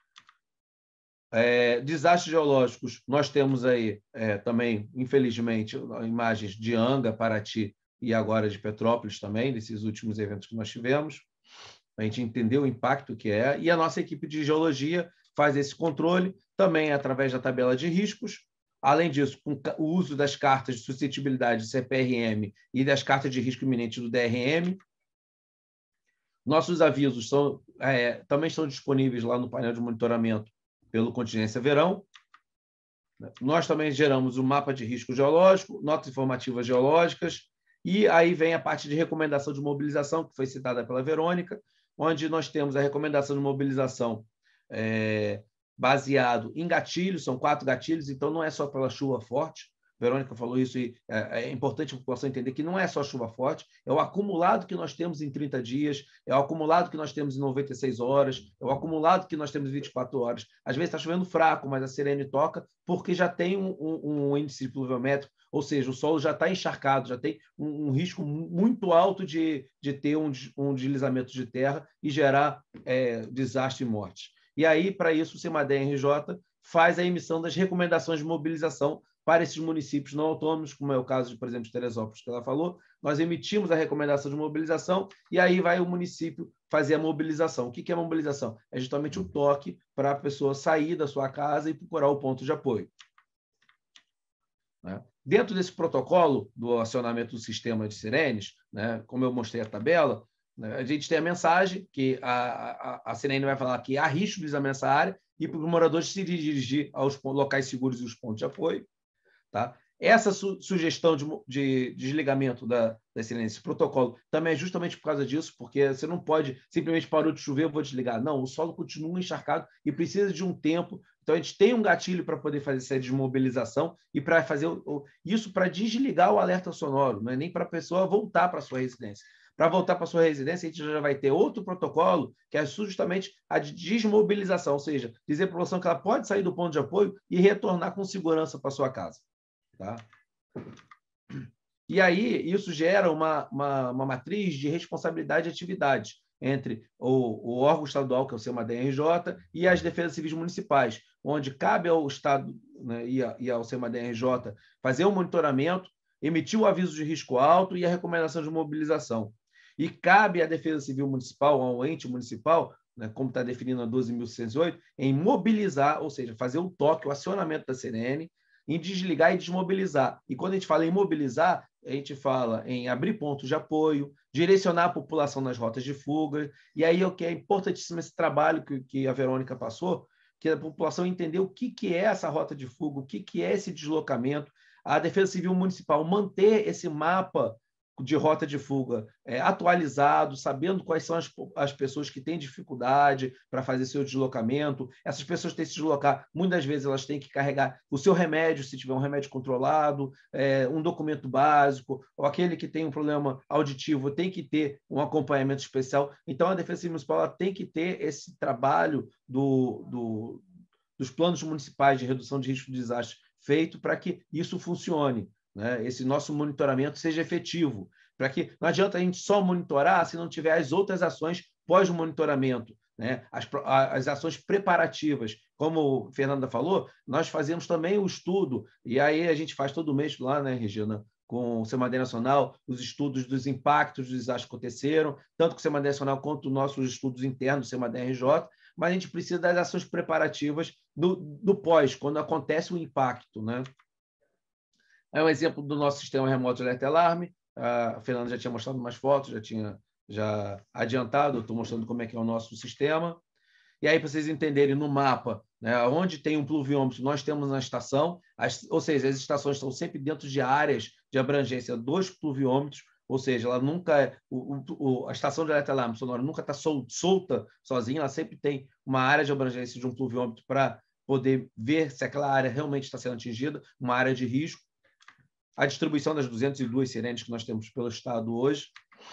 Desastres geológicos, nós temos aí também, infelizmente, imagens de Angra, Paraty e agora de Petrópolis também, desses últimos eventos que nós tivemos. A gente entendeu o impacto que é, e a nossa equipe de geologia faz esse controle, também através da tabela de riscos. Além disso, com o uso das cartas de suscetibilidade do CPRM e das cartas de risco iminente do DRM. Nossos avisos também estão disponíveis lá no painel de monitoramento pelo Contingência Verão. Nós também geramos o mapa de risco geológico, notas informativas geológicas, e aí vem a parte de recomendação de mobilização, que foi citada pela Verônica, onde nós temos a recomendação de mobilização baseado em gatilhos, são 4 gatilhos, então não é só pela chuva forte. A Verônica falou isso e é importante a população entender que não é só chuva forte, é o acumulado que nós temos em 30 dias, é o acumulado que nós temos em 96 horas, é o acumulado que nós temos em 24 horas. Às vezes está chovendo fraco, mas a sirene toca porque já tem um índice pluviométrico, ou seja, o solo já está encharcado, já tem um risco muito alto de ter um deslizamento de terra e gerar desastre e morte. E aí, para isso, o CEMADEM-RJ faz a emissão das recomendações de mobilização para esses municípios não autônomos, como é o caso, por exemplo, de Teresópolis, que ela falou. Nós emitimos a recomendação de mobilização e aí vai o município fazer a mobilização. O que é mobilização? É justamente o toque para a pessoa sair da sua casa e procurar o ponto de apoio. Dentro desse protocolo do acionamento do sistema de sirenes, como eu mostrei a tabela, a gente tem a mensagem que a sirene vai falar que há risco de deslizamento nessa área e para os moradores se dirigir aos locais seguros e os pontos de apoio. Tá? Essa sugestão de desligamento da sirene, esse protocolo, também é justamente por causa disso, porque você não pode simplesmente parou de chover, eu vou desligar. Não, o solo continua encharcado e precisa de um tempo. Então, a gente tem um gatilho para poder fazer essa desmobilização e para fazer isso para desligar o alerta sonoro, não é nem para a pessoa voltar para a sua residência. Para voltar para a sua residência, a gente já vai ter outro protocolo, que é justamente a de desmobilização, ou seja, dizer para a população que ela pode sair do ponto de apoio e retornar com segurança para a sua casa. Tá? E aí, isso gera uma matriz de responsabilidade e atividade entre o órgão estadual, que é o CEMADEM-RJ, e as defesas civis municipais, onde cabe ao Estado, né, e ao CEMADEM-RJ fazer um monitoramento, emitir o aviso de risco alto e a recomendação de mobilização. E cabe à Defesa Civil Municipal, ao ente municipal, né, como está definido na 12.608, em mobilizar, ou seja, fazer o toque, o acionamento da sirene, em desligar e desmobilizar. E quando a gente fala em mobilizar, a gente fala em abrir pontos de apoio, direcionar a população nas rotas de fuga. E aí o que é importantíssimo esse trabalho que a Verônica passou, que a população entender o que é essa rota de fuga, o que é esse deslocamento, a Defesa Civil Municipal manter esse mapa de rota de fuga atualizado, sabendo quais são as pessoas que têm dificuldade para fazer seu deslocamento. Essas pessoas têm que se deslocar, muitas vezes elas têm que carregar o seu remédio, se tiver um remédio controlado, um documento básico, ou aquele que tem um problema auditivo tem que ter um acompanhamento especial. Então, a Defesa Civil Municipal ela tem que ter esse trabalho dos planos municipais de redução de risco de desastre feito para que isso funcione. Né, esse nosso monitoramento seja efetivo, para que não adianta a gente só monitorar se não tiver as outras ações pós-monitoramento, né, as ações preparativas. Como a Fernanda falou, nós fazemos também o estudo, e aí a gente faz todo mês lá, né, Regina, com o CEMADEM Nacional, os estudos dos impactos dos desastres que aconteceram, tanto com o CEMADEM Nacional quanto nossos estudos internos do CEMADEM-RJ, mas a gente precisa das ações preparativas do pós, quando acontece o impacto, né? É um exemplo do nosso sistema remoto de alerta e alarme. A Fernanda já tinha mostrado umas fotos, já tinha adiantado, estou mostrando como é que é o nosso sistema. E aí, para vocês entenderem no mapa, né, onde tem um pluviômetro, nós temos na estação, ou seja, as estações estão sempre dentro de áreas de abrangência dos pluviômetros, ou seja, ela nunca a estação de alerta e alarme sonoro nunca está solta sozinha, ela sempre tem uma área de abrangência de um pluviômetro para poder ver se aquela área realmente está sendo atingida, uma área de risco. A distribuição das 202 sirenes que nós temos pelo Estado hoje.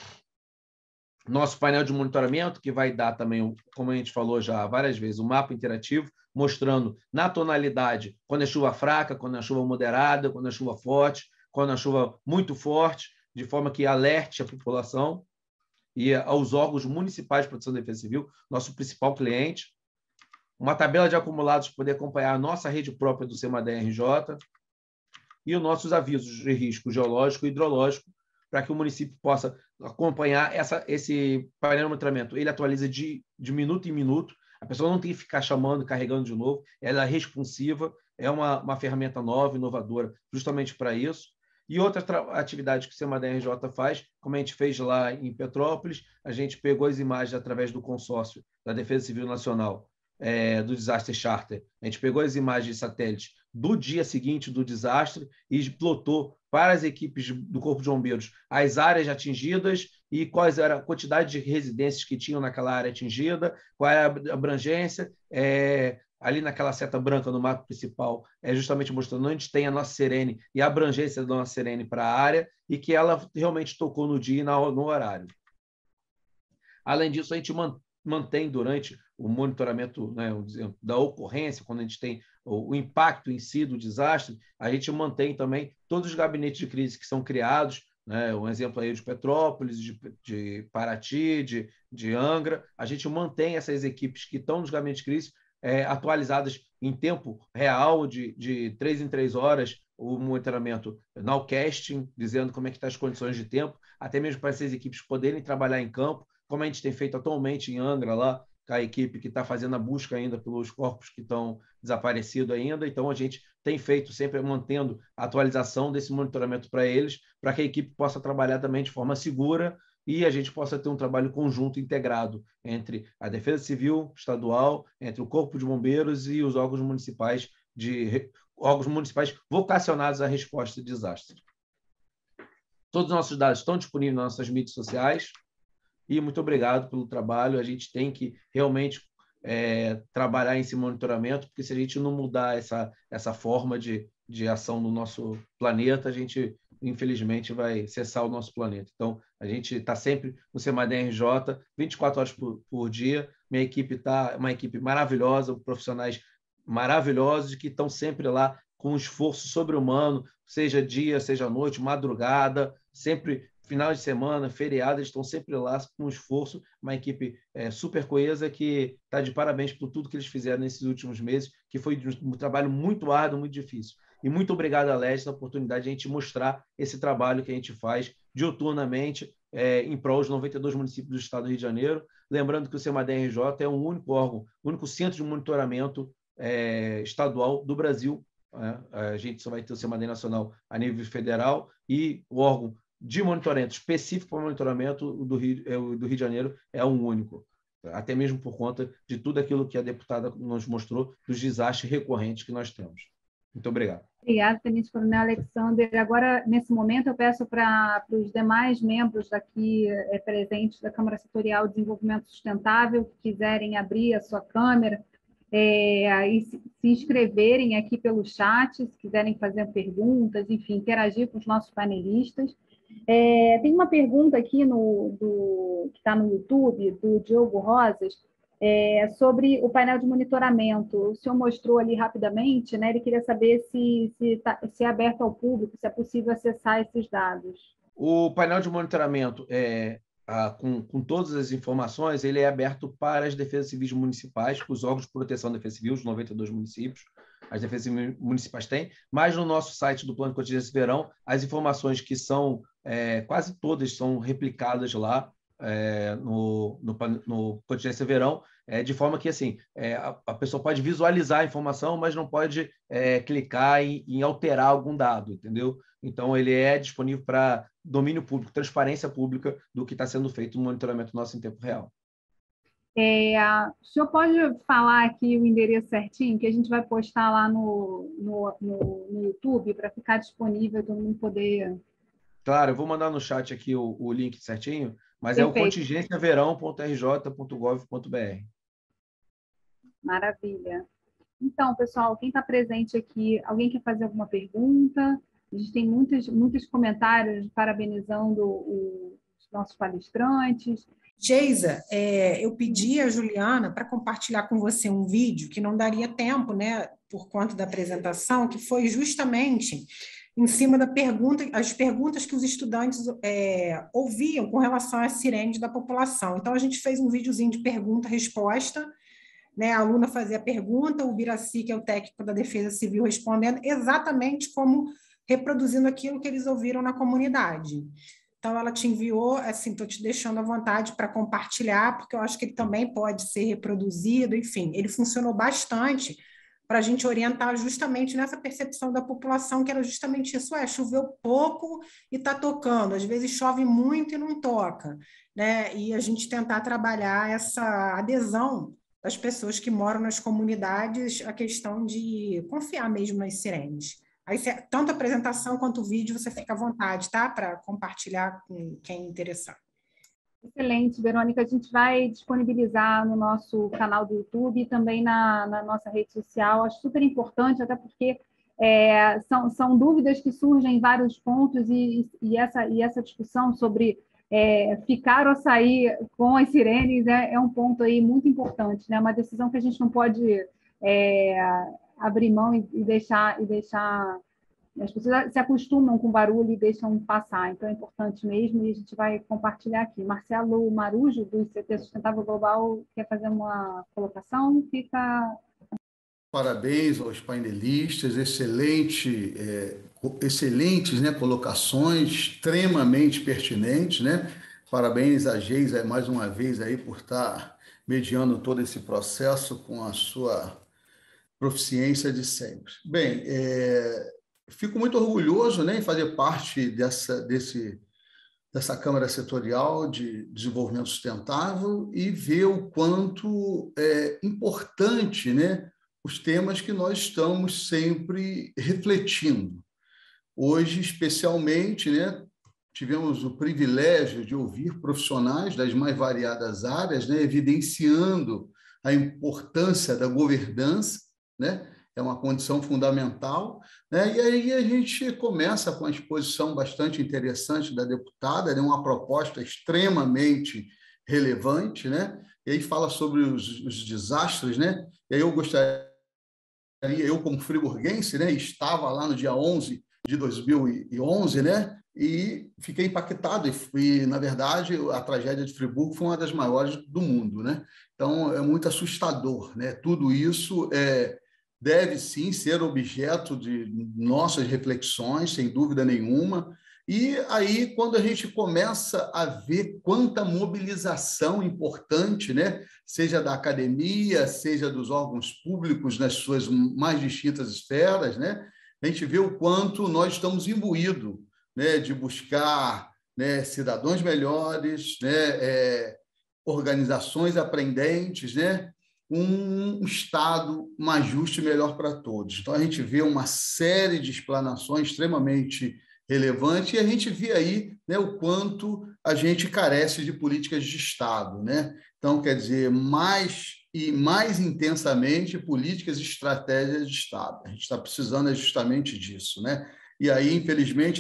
Nosso painel de monitoramento, que vai dar também, como a gente falou já várias vezes, um mapa interativo, mostrando na tonalidade quando é chuva fraca, quando é chuva moderada, quando é chuva forte, quando é chuva muito forte, de forma que alerte a população e aos órgãos municipais de proteção da defesa civil, nosso principal cliente. Uma tabela de acumulados para poder acompanhar a nossa rede própria do CEMADEM-RJ, e os nossos avisos de risco geológico e hidrológico, para que o município possa acompanhar esse painel de monitoramento. Ele atualiza de minuto em minuto. A pessoa não tem que ficar chamando, carregando de novo, ela é responsiva, é uma ferramenta nova, inovadora, justamente para isso. E outra atividade que o Semadem RJ faz, como a gente fez lá em Petrópolis, a gente pegou as imagens através do consórcio da Defesa Civil Nacional, do desastre Charter. A gente pegou as imagens de satélites do dia seguinte do desastre e plotou para as equipes do Corpo de Bombeiros as áreas atingidas e quais era a quantidade de residências que tinham naquela área atingida, qual era a abrangência. Ali naquela seta branca no mapa principal, justamente mostrando onde tem a nossa sirene e a abrangência da nossa sirene para a área e que ela realmente tocou no dia e no horário. Além disso, a gente mantém durante o monitoramento, né, da ocorrência, quando a gente tem o impacto em si do desastre, a gente mantém também todos os gabinetes de crise que são criados, né, um exemplo aí de Petrópolis, de Paraty, de Angra, a gente mantém essas equipes que estão nos gabinetes de crise atualizadas em tempo real, de 3 em 3 horas, o monitoramento nowcasting, dizendo como é que estão as condições de tempo, até mesmo para essas equipes poderem trabalhar em campo, como a gente tem feito atualmente em Angra, lá, com a equipe que está fazendo a busca ainda pelos corpos que estão desaparecidos ainda. Então, a gente tem feito, sempre mantendo a atualização desse monitoramento para eles, para que a equipe possa trabalhar também de forma segura e a gente possa ter um trabalho conjunto integrado entre a Defesa Civil Estadual, entre o Corpo de Bombeiros e os órgãos municipais vocacionados à resposta de desastre. Todos os nossos dados estão disponíveis nas nossas mídias sociais e muito obrigado pelo trabalho. A gente tem que realmente trabalhar esse monitoramento, porque se a gente não mudar essa forma de ação no nosso planeta, a gente, infelizmente, vai cessar o nosso planeta. Então, a gente está sempre no Semadem RJ, 24 horas por dia. Minha equipe está uma equipe maravilhosa, profissionais maravilhosos que estão sempre lá com um esforço sobre-humano, seja dia, seja noite, madrugada, sempre final de semana, feriado, eles estão sempre lá com um esforço, uma equipe super coesa que está de parabéns por tudo que eles fizeram nesses últimos meses, que foi um trabalho muito árduo, muito difícil. E muito obrigado, Aleste, pela oportunidade de a gente mostrar esse trabalho que a gente faz diuturnamente em prol dos 92 municípios do estado do Rio de Janeiro. Lembrando que o Semadem RJ é o único órgão, o único centro de monitoramento estadual do Brasil. A gente só vai ter o Semadem Nacional a nível federal e o órgão de monitoramento específico para o monitoramento do Rio de Janeiro é um único, até mesmo por conta de tudo aquilo que a deputada nos mostrou, dos desastres recorrentes que nós temos. Muito obrigado. Obrigada, Tenente Coronel Alexander. Agora, nesse momento, eu peço para os demais membros aqui presentes da Câmara Setorial de Desenvolvimento Sustentável que quiserem abrir a sua câmera e se inscreverem aqui pelo chat, se quiserem fazer perguntas, enfim, interagir com os nossos panelistas. Tem uma pergunta aqui que está no YouTube, do Diogo Rosas, sobre o painel de monitoramento. O senhor mostrou ali rapidamente, né? Ele queria saber se é aberto ao público, se é possível acessar esses dados. O painel de monitoramento, com todas as informações, ele é aberto para as defesas civis municipais, os órgãos de proteção da defesa civil, os 92 municípios. As defesas municipais têm, mas no nosso site do Plano de Contingência Verão, as informações que são, quase todas são replicadas lá no Contingência Verão, de forma que assim, a pessoa pode visualizar a informação, mas não pode clicar em alterar algum dado, entendeu? Então, ele é disponível para domínio público, transparência pública do que está sendo feito no monitoramento nosso em tempo real. O senhor pode falar aqui o endereço certinho, que a gente vai postar lá no YouTube para ficar disponível e todo mundo poder... Claro, eu vou mandar no chat aqui o link certinho, mas Perfeito. É o contingenciaverão.rj.gov.br. Maravilha. Então, pessoal, quem está presente aqui, alguém quer fazer alguma pergunta? A gente tem muitos comentários parabenizando os nossos palestrantes. Geisa, eu pedi a Juliana para compartilhar com você um vídeo que não daria tempo, né, por conta da apresentação, que foi justamente em cima as perguntas que os estudantes ouviam com relação às sirenes da população. Então, a gente fez um videozinho de pergunta-resposta, né? A aluna fazia a pergunta, o Biraci, que é o técnico da Defesa Civil, respondendo exatamente como reproduzindo aquilo que eles ouviram na comunidade. Então, ela te enviou, assim, estou te deixando à vontade para compartilhar, porque eu acho que ele também pode ser reproduzido, enfim, ele funcionou bastante para a gente orientar justamente nessa percepção da população, que era justamente isso, choveu pouco e está tocando, às vezes chove muito e não toca, né? E a gente tentar trabalhar essa adesão das pessoas que moram nas comunidades, a questão de confiar mesmo nas sirenes. Aí, tanto a apresentação quanto o vídeo, você fica à vontade, tá? Para compartilhar com quem interessar. Excelente, Verônica. A gente vai disponibilizar no nosso canal do YouTube e também na nossa rede social. Acho super importante, até porque são dúvidas que surgem em vários pontos e essa discussão sobre ficar ou sair com as sirenes é um ponto aí muito importante, né? Uma decisão que a gente não pode abrir mão e deixar as pessoas se acostumam com o barulho e deixam passar, então é importante mesmo, e a gente vai compartilhar aqui. Marcelo Marujo, do ICT Sustentável Global, quer fazer uma colocação? Parabéns aos painelistas, excelentes, né, colocações, extremamente pertinentes, né? Parabéns a Geisa mais uma vez aí por estar mediando todo esse processo com a sua proficiência de sempre. Bem, fico muito orgulhoso, né, em fazer parte dessa Câmara Setorial de Desenvolvimento Sustentável e ver o quanto é importante, né, os temas que nós estamos sempre refletindo. Hoje, especialmente, né, tivemos o privilégio de ouvir profissionais das mais variadas áreas, né, evidenciando a importância da governança, né? É uma condição fundamental, né? E aí a gente começa com a exposição bastante interessante da deputada, né? Uma proposta extremamente relevante, né? E aí fala sobre os desastres, né? E aí eu gostaria, eu como friburguense, né? Estava lá no dia 11 de 2011, né? E fiquei impactado e, na verdade, a tragédia de Friburgo foi uma das maiores do mundo, né? Então, é muito assustador, né? Tudo isso deve, sim, ser objeto de nossas reflexões, sem dúvida nenhuma. E aí, quando a gente começa a ver quanta mobilização importante, né? Seja da academia, seja dos órgãos públicos nas suas mais distintas esferas, né? A gente vê o quanto nós estamos imbuídos, né, de buscar, né, cidadãos melhores, né, organizações aprendentes, né, um Estado mais justo e melhor para todos. Então, a gente vê uma série de explanações extremamente relevantes e a gente vê aí, né, o quanto a gente carece de políticas de Estado, né? Então, quer dizer, mais intensamente políticas e estratégias de Estado. A gente está precisando justamente disso, né? E aí, infelizmente,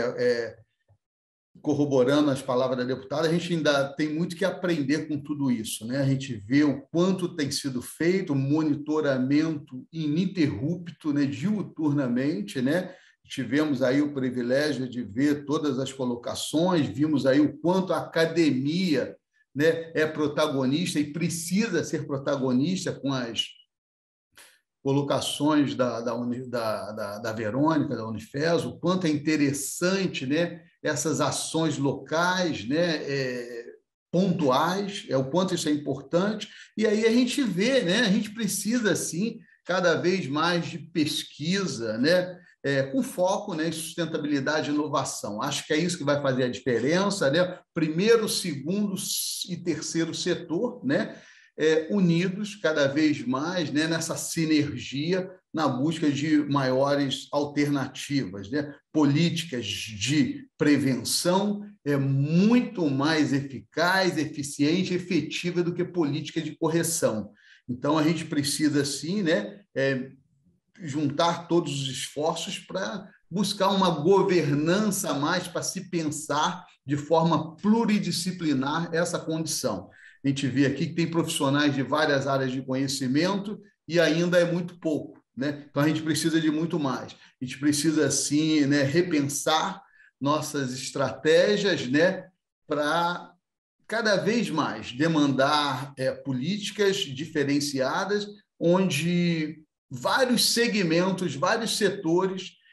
corroborando as palavras da deputada, a gente ainda tem muito que aprender com tudo isso, né? A gente vê o quanto tem sido feito, monitoramento ininterrupto, né, diuturnamente, né? Tivemos aí o privilégio de ver todas as colocações, vimos aí o quanto a academia, né, é protagonista e precisa ser protagonista com as colocações da Verônica, da Unifes, o quanto é interessante, né, essas ações locais, né, pontuais, o quanto isso é importante. E aí a gente vê, né, a gente precisa, sim, cada vez mais de pesquisa, né, com foco, né, em sustentabilidade e inovação. Acho que é isso que vai fazer a diferença, né? Primeiro, segundo e terceiro setor, né? Unidos cada vez mais, né, nessa sinergia, na busca de maiores alternativas, né? Políticas de prevenção muito mais eficaz, eficiente e efetiva do que política de correção. Então, a gente precisa, sim, né, juntar todos os esforços para buscar uma governança a mais, para se pensar de forma pluridisciplinar essa condição. A gente vê aqui que tem profissionais de várias áreas de conhecimento e ainda é muito pouco, né? Então, a gente precisa de muito mais. A gente precisa, sim, né, repensar nossas estratégias, né, para cada vez mais demandar políticas diferenciadas, onde vários segmentos, vários setores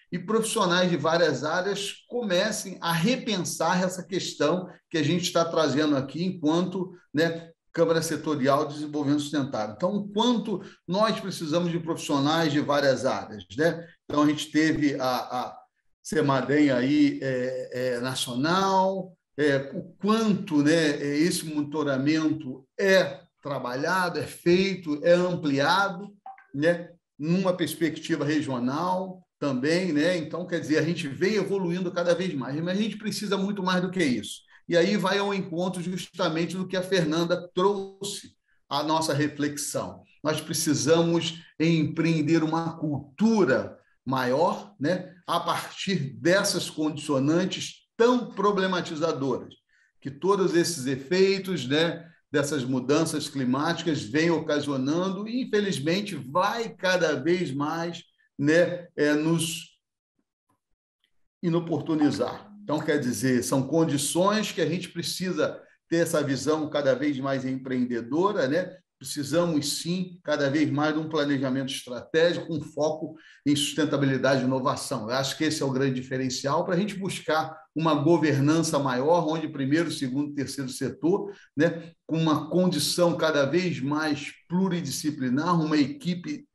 e profissionais de várias áreas comecem a repensar essa questão que a gente está trazendo aqui enquanto, né, Câmara Setorial de Desenvolvimento Sustentável. Então, o quanto nós precisamos de profissionais de várias áreas, né? Então, a gente teve a CEMADEM aí, nacional, o quanto, né, esse monitoramento é trabalhado, é feito, é ampliado, né, numa perspectiva regional também, né? Então, quer dizer, a gente vem evoluindo cada vez mais, mas a gente precisa muito mais do que isso. E aí vai ao encontro justamente do que a Fernanda trouxe à nossa reflexão. Nós precisamos empreender uma cultura maior, né, a partir dessas condicionantes tão problematizadoras, que todos esses efeitos, né, dessas mudanças climáticas vêm ocasionando e, infelizmente, vai cada vez mais, né, nos inoportunizar. Então, quer dizer, são condições que a gente precisa ter essa visão cada vez mais empreendedora, né? Precisamos, sim, cada vez mais de um planejamento estratégico com foco em sustentabilidade e inovação. Eu acho que esse é o grande diferencial para a gente buscar uma governança maior, onde primeiro, segundo, terceiro setor, né, com uma condição cada vez mais pluridisciplinar, uma equipe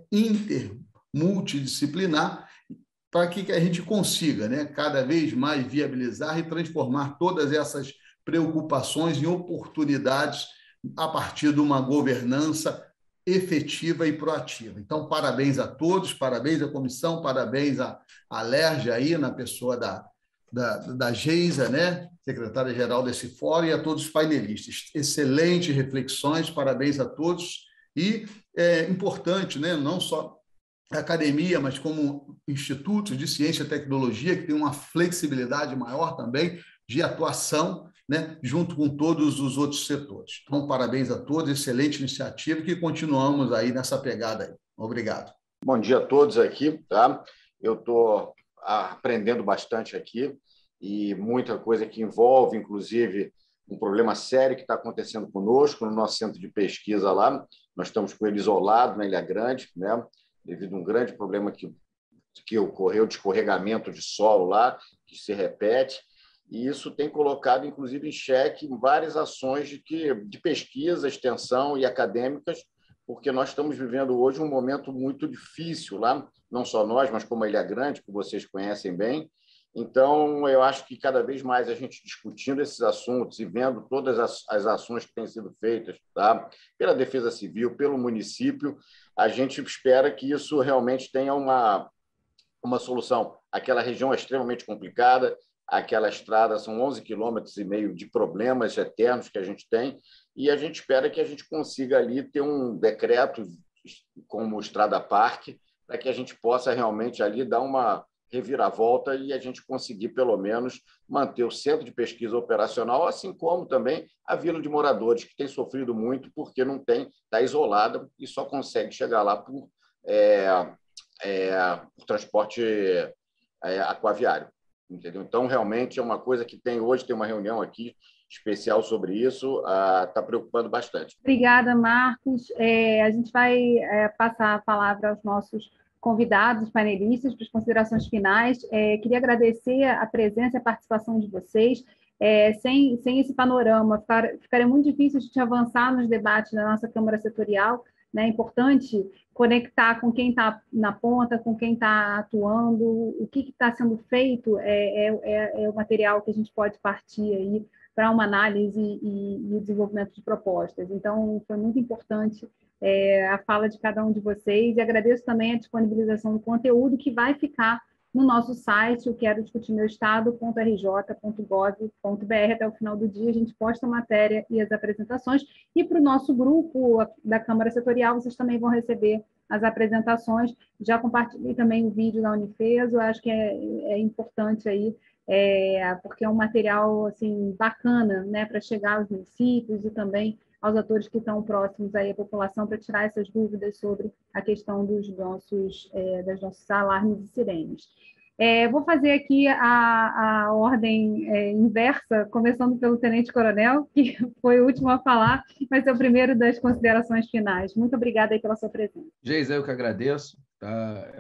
multidisciplinar, para que a gente consiga, né, cada vez mais viabilizar e transformar todas essas preocupações em oportunidades a partir de uma governança efetiva e proativa. Então, parabéns a todos, parabéns à comissão, parabéns à Alerj aí, na pessoa da Geisa, né, secretária-geral desse fórum, e a todos os painelistas. Excelentes reflexões, parabéns a todos. E é importante, né, não só a academia, mas como institutos de ciência e tecnologia, que tem uma flexibilidade maior também de atuação, né, junto com todos os outros setores. Então, parabéns a todos, excelente iniciativa, que continuamos aí nessa pegada aí. Obrigado. Bom dia a todos aqui, tá? Eu estou aprendendo bastante aqui e muita coisa que envolve, inclusive, um problema sério que está acontecendo conosco no nosso centro de pesquisa lá. Nós estamos com ele isolado na Ilha Grande, né, devido a um grande problema que ocorreu de escorregamento de solo lá, que se repete. E isso tem colocado, inclusive, em xeque várias ações de pesquisa, extensão e acadêmicas, porque nós estamos vivendo hoje um momento muito difícil lá, não só nós, mas como a Ilha Grande, que vocês conhecem bem. Então, eu acho que cada vez mais a gente discutindo esses assuntos e vendo todas as ações que têm sido feitas, tá, pela Defesa Civil, pelo município, a gente espera que isso realmente tenha uma solução. Aquela região é extremamente complicada, aquela estrada são 11,5 quilômetros de problemas eternos que a gente tem, e a gente espera que a gente consiga ali ter um decreto como Estrada Parque, para que a gente possa realmente ali dar uma reviravolta e a gente conseguir, pelo menos, manter o centro de pesquisa operacional, assim como também a vila de moradores, que tem sofrido muito porque não tem, está isolada e só consegue chegar lá por transporte aquaviário. Entendeu? Então, realmente, é uma coisa que hoje tem uma reunião aqui especial sobre isso, está preocupando bastante. Obrigada, Marcos. A gente vai passar a palavra aos nossos convidados, painelistas, para as considerações finais. Queria agradecer a presença e a participação de vocês. Sem esse panorama, ficaria muito difícil a gente avançar nos debates da nossa Câmara Setorial, né? É importante conectar com quem está na ponta, com quem está atuando, o que está sendo feito é o material que a gente pode partir aí para uma análise e o desenvolvimento de propostas. Então, foi muito importante a fala de cada um de vocês, e agradeço também a disponibilização do conteúdo que vai ficar no nosso site, o Quero Discutir Meu Estado.rj.gov.br. Até o final do dia a gente posta a matéria e as apresentações, e para o nosso grupo da Câmara Setorial vocês também vão receber as apresentações. Já compartilhei também o vídeo da Unifeso, eu acho que é importante aí, porque é um material assim, bacana, né, para chegar aos municípios e também aos atores que estão próximos aí à população, para tirar essas dúvidas sobre a questão dos nossos alarmes e sirenes. Vou fazer aqui a ordem inversa, começando pelo Tenente Coronel, que foi o último a falar, mas é o primeiro das considerações finais. Muito obrigada aí pela sua presença. Geisa, eu que agradeço. Tá?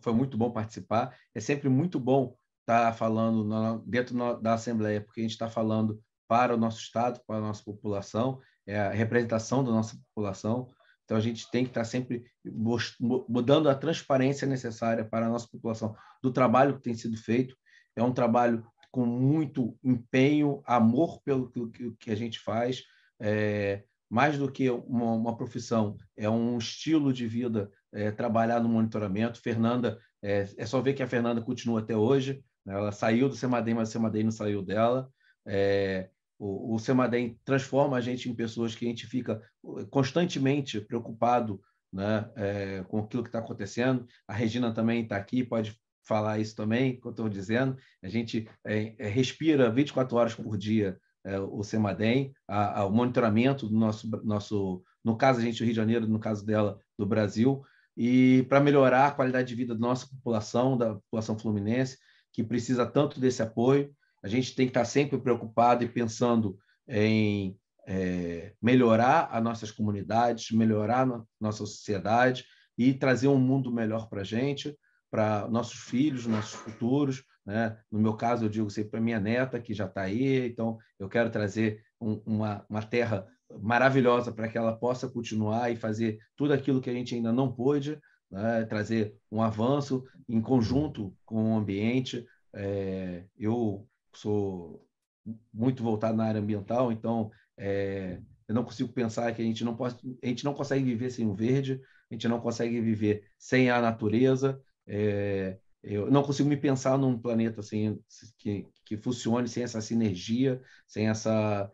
foi muito bom participar. É sempre muito bom estar falando dentro da Assembleia, porque a gente está falando para o nosso Estado, para a nossa população, é a representação da nossa população. Então, a gente tem que estar sempre mudando a transparência necessária para a nossa população do trabalho que tem sido feito. É um trabalho com muito empenho, amor pelo que a gente faz, mais do que uma profissão, é um estilo de vida, trabalhar no monitoramento. Fernanda, é só ver que a Fernanda continua até hoje, né? Ela saiu do CEMADEM, mas o CEMADEM não saiu dela. O CEMADEM transforma a gente em pessoas que a gente fica constantemente preocupado, né, com aquilo que está acontecendo. A Regina também está aqui, pode falar isso também, que eu estou dizendo. A gente respira 24 horas por dia o CEMADEM, o monitoramento do nosso, no caso a gente do Rio de Janeiro, no caso dela, do Brasil, e para melhorar a qualidade de vida da nossa população, da população fluminense, que precisa tanto desse apoio. A gente tem que estar sempre preocupado e pensando em melhorar as nossas comunidades, melhorar a nossa sociedade e trazer um mundo melhor para a gente, para nossos filhos, nossos futuros, né? No meu caso, eu digo sempre para minha neta, que já está aí, então eu quero trazer uma terra maravilhosa para que ela possa continuar e fazer tudo aquilo que a gente ainda não pôde, né? Trazer um avanço em conjunto com o ambiente. Eu sou muito voltado na área ambiental, então eu não consigo pensar que a gente não consegue viver sem o verde, a gente não consegue viver sem a natureza. Eu não consigo me pensar num planeta assim, que funcione sem essa sinergia, sem essa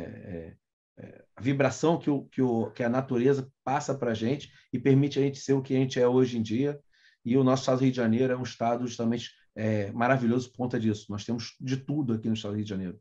a vibração que a natureza passa para a gente e permite a gente ser o que a gente é hoje em dia. E o nosso estado do Rio de Janeiro é um estado justamente maravilhoso por conta disso. Nós temos de tudo aqui no estado do Rio de Janeiro.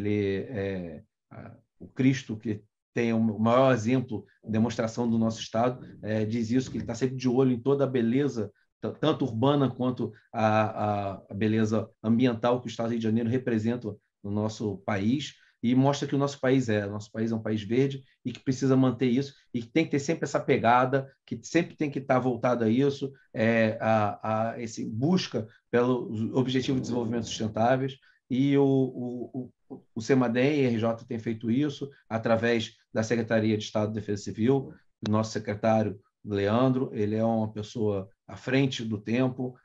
O Cristo, que tem o maior exemplo, demonstração do nosso estado, diz isso, que ele está sempre de olho em toda a beleza, tanto urbana quanto a beleza ambiental que o estado do Rio de Janeiro representa no nosso país, e mostra que o nosso país é um país verde e que precisa manter isso, e que tem que ter sempre essa pegada, que sempre tem que estar voltado a isso, a esse busca pelo Objetivo de Desenvolvimento Sustentáveis. E o CEMADEM e a RJ tem feito isso através da Secretaria de Estado de Defesa Civil. O nosso secretário, Leandro, ele é uma pessoa à frente do tempo,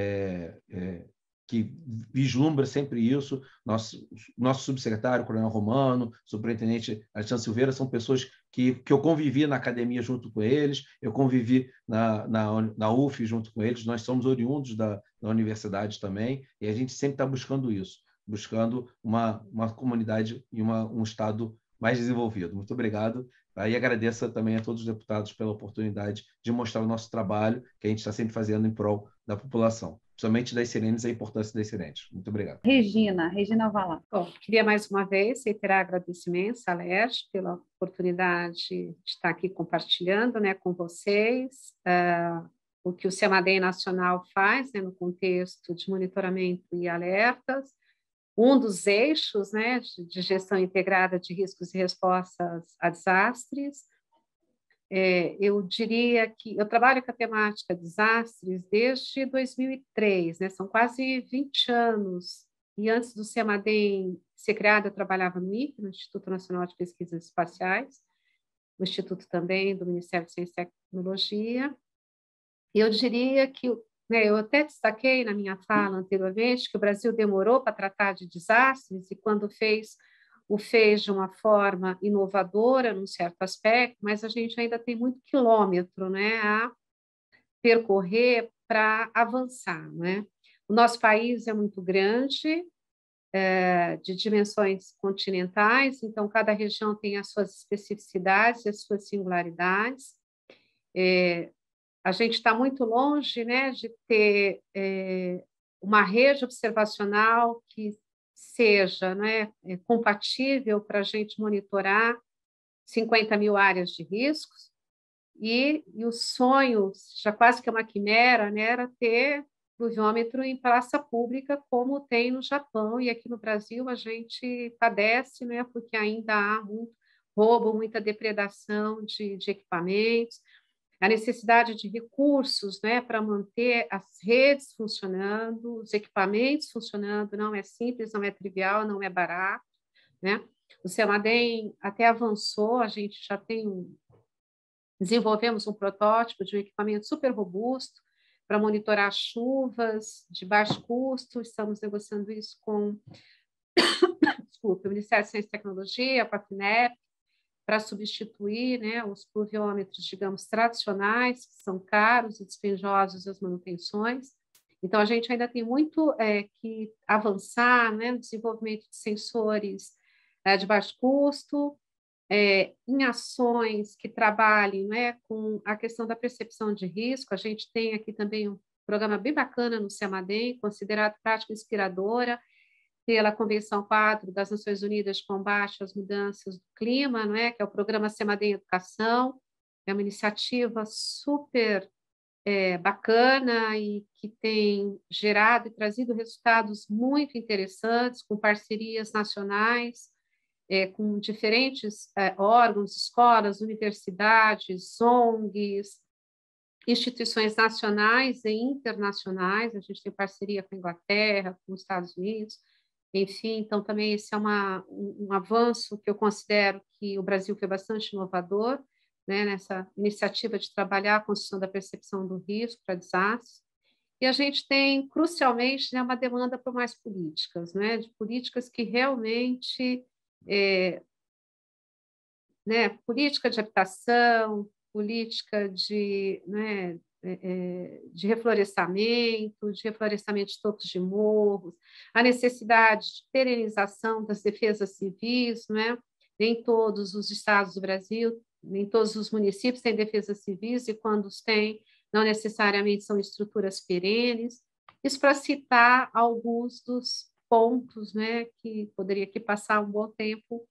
que vislumbra sempre isso. Nosso subsecretário, Coronel Romano, superintendente Alexandre Silveira, são pessoas que eu convivi na academia junto com eles, eu convivi na UF junto com eles, nós somos oriundos da universidade também, e a gente sempre está buscando isso, buscando uma comunidade e um Estado mais desenvolvido. Muito obrigado. E agradeço também a todos os deputados pela oportunidade de mostrar o nosso trabalho, que a gente está sempre fazendo em prol da população, principalmente das sirenes e a importância das sirenes. Muito obrigado. Regina vai lá. Bom, queria mais uma vez reiterar agradecimentos à LERJ pela oportunidade de estar aqui compartilhando, né, com vocês o que o CEMADEM Nacional faz, né, no contexto de monitoramento e alertas. Um dos eixos, né, de gestão integrada de riscos e respostas a desastres. Eu diria que eu trabalho com a temática desastres desde 2003, né, são quase 20 anos, e antes do CEMADEM ser criado, eu trabalhava no INPE, no Instituto Nacional de Pesquisas Espaciais, no Instituto também do Ministério de Ciência e Tecnologia, e eu diria que eu até destaquei na minha fala anteriormente que o Brasil demorou para tratar de desastres e quando fez de uma forma inovadora, num certo aspecto, mas a gente ainda tem muito quilômetro, né, a percorrer para avançar, né? O nosso país é muito grande, de dimensões continentais, então cada região tem as suas especificidades, as suas singularidades. A gente está muito longe, né, de ter uma rede observacional que seja, né, compatível para a gente monitorar 50 mil áreas de riscos, e o sonho, já quase que é uma quimera, né, era ter pluviômetro em praça pública, como tem no Japão, e aqui no Brasil a gente padece, né, porque ainda há muito roubo, muita depredação de equipamentos. a necessidade de recursos, né, para manter as redes funcionando, os equipamentos funcionando, não é simples, não é trivial, não é barato, né? O CEMADEM até avançou, a gente já desenvolvemos um protótipo de um equipamento super robusto para monitorar chuvas de baixo custo, estamos negociando isso com o Ministério da Ciência e Tecnologia, com a FINEP, para substituir, né, os pluviômetros, digamos, tradicionais, que são caros e dispendiosos as manutenções. Então, a gente ainda tem muito que avançar, né, no desenvolvimento de sensores de baixo custo, em ações que trabalhem, né, com a questão da percepção de risco. A gente tem aqui também um programa bem bacana no CEMADEM, considerado prática inspiradora pela Convenção Quadro das Nações Unidas de Combate às Mudanças do Clima, não é? Que é o Programa CEMADEM Educação, é uma iniciativa super bacana e que tem gerado e trazido resultados muito interessantes, com parcerias nacionais, com diferentes órgãos, escolas, universidades, ONGs, instituições nacionais e internacionais. A gente tem parceria com a Inglaterra, com os Estados Unidos, enfim. Então, também esse é um avanço que eu considero que o Brasil foi bastante inovador, né, nessa iniciativa de trabalhar a construção da percepção do risco para desastres. E a gente tem, crucialmente, né, uma demanda por mais políticas, né, de políticas que realmente... né, política de habitação, política de, né, de reflorestamento de topos de morros, a necessidade de perenização das defesas civis, né? Nem todos os estados do Brasil, nem todos os municípios têm defesas civis, e quando os têm, não necessariamente são estruturas perenes. Isso para citar alguns dos pontos, né, que poderia aqui passar um bom tempo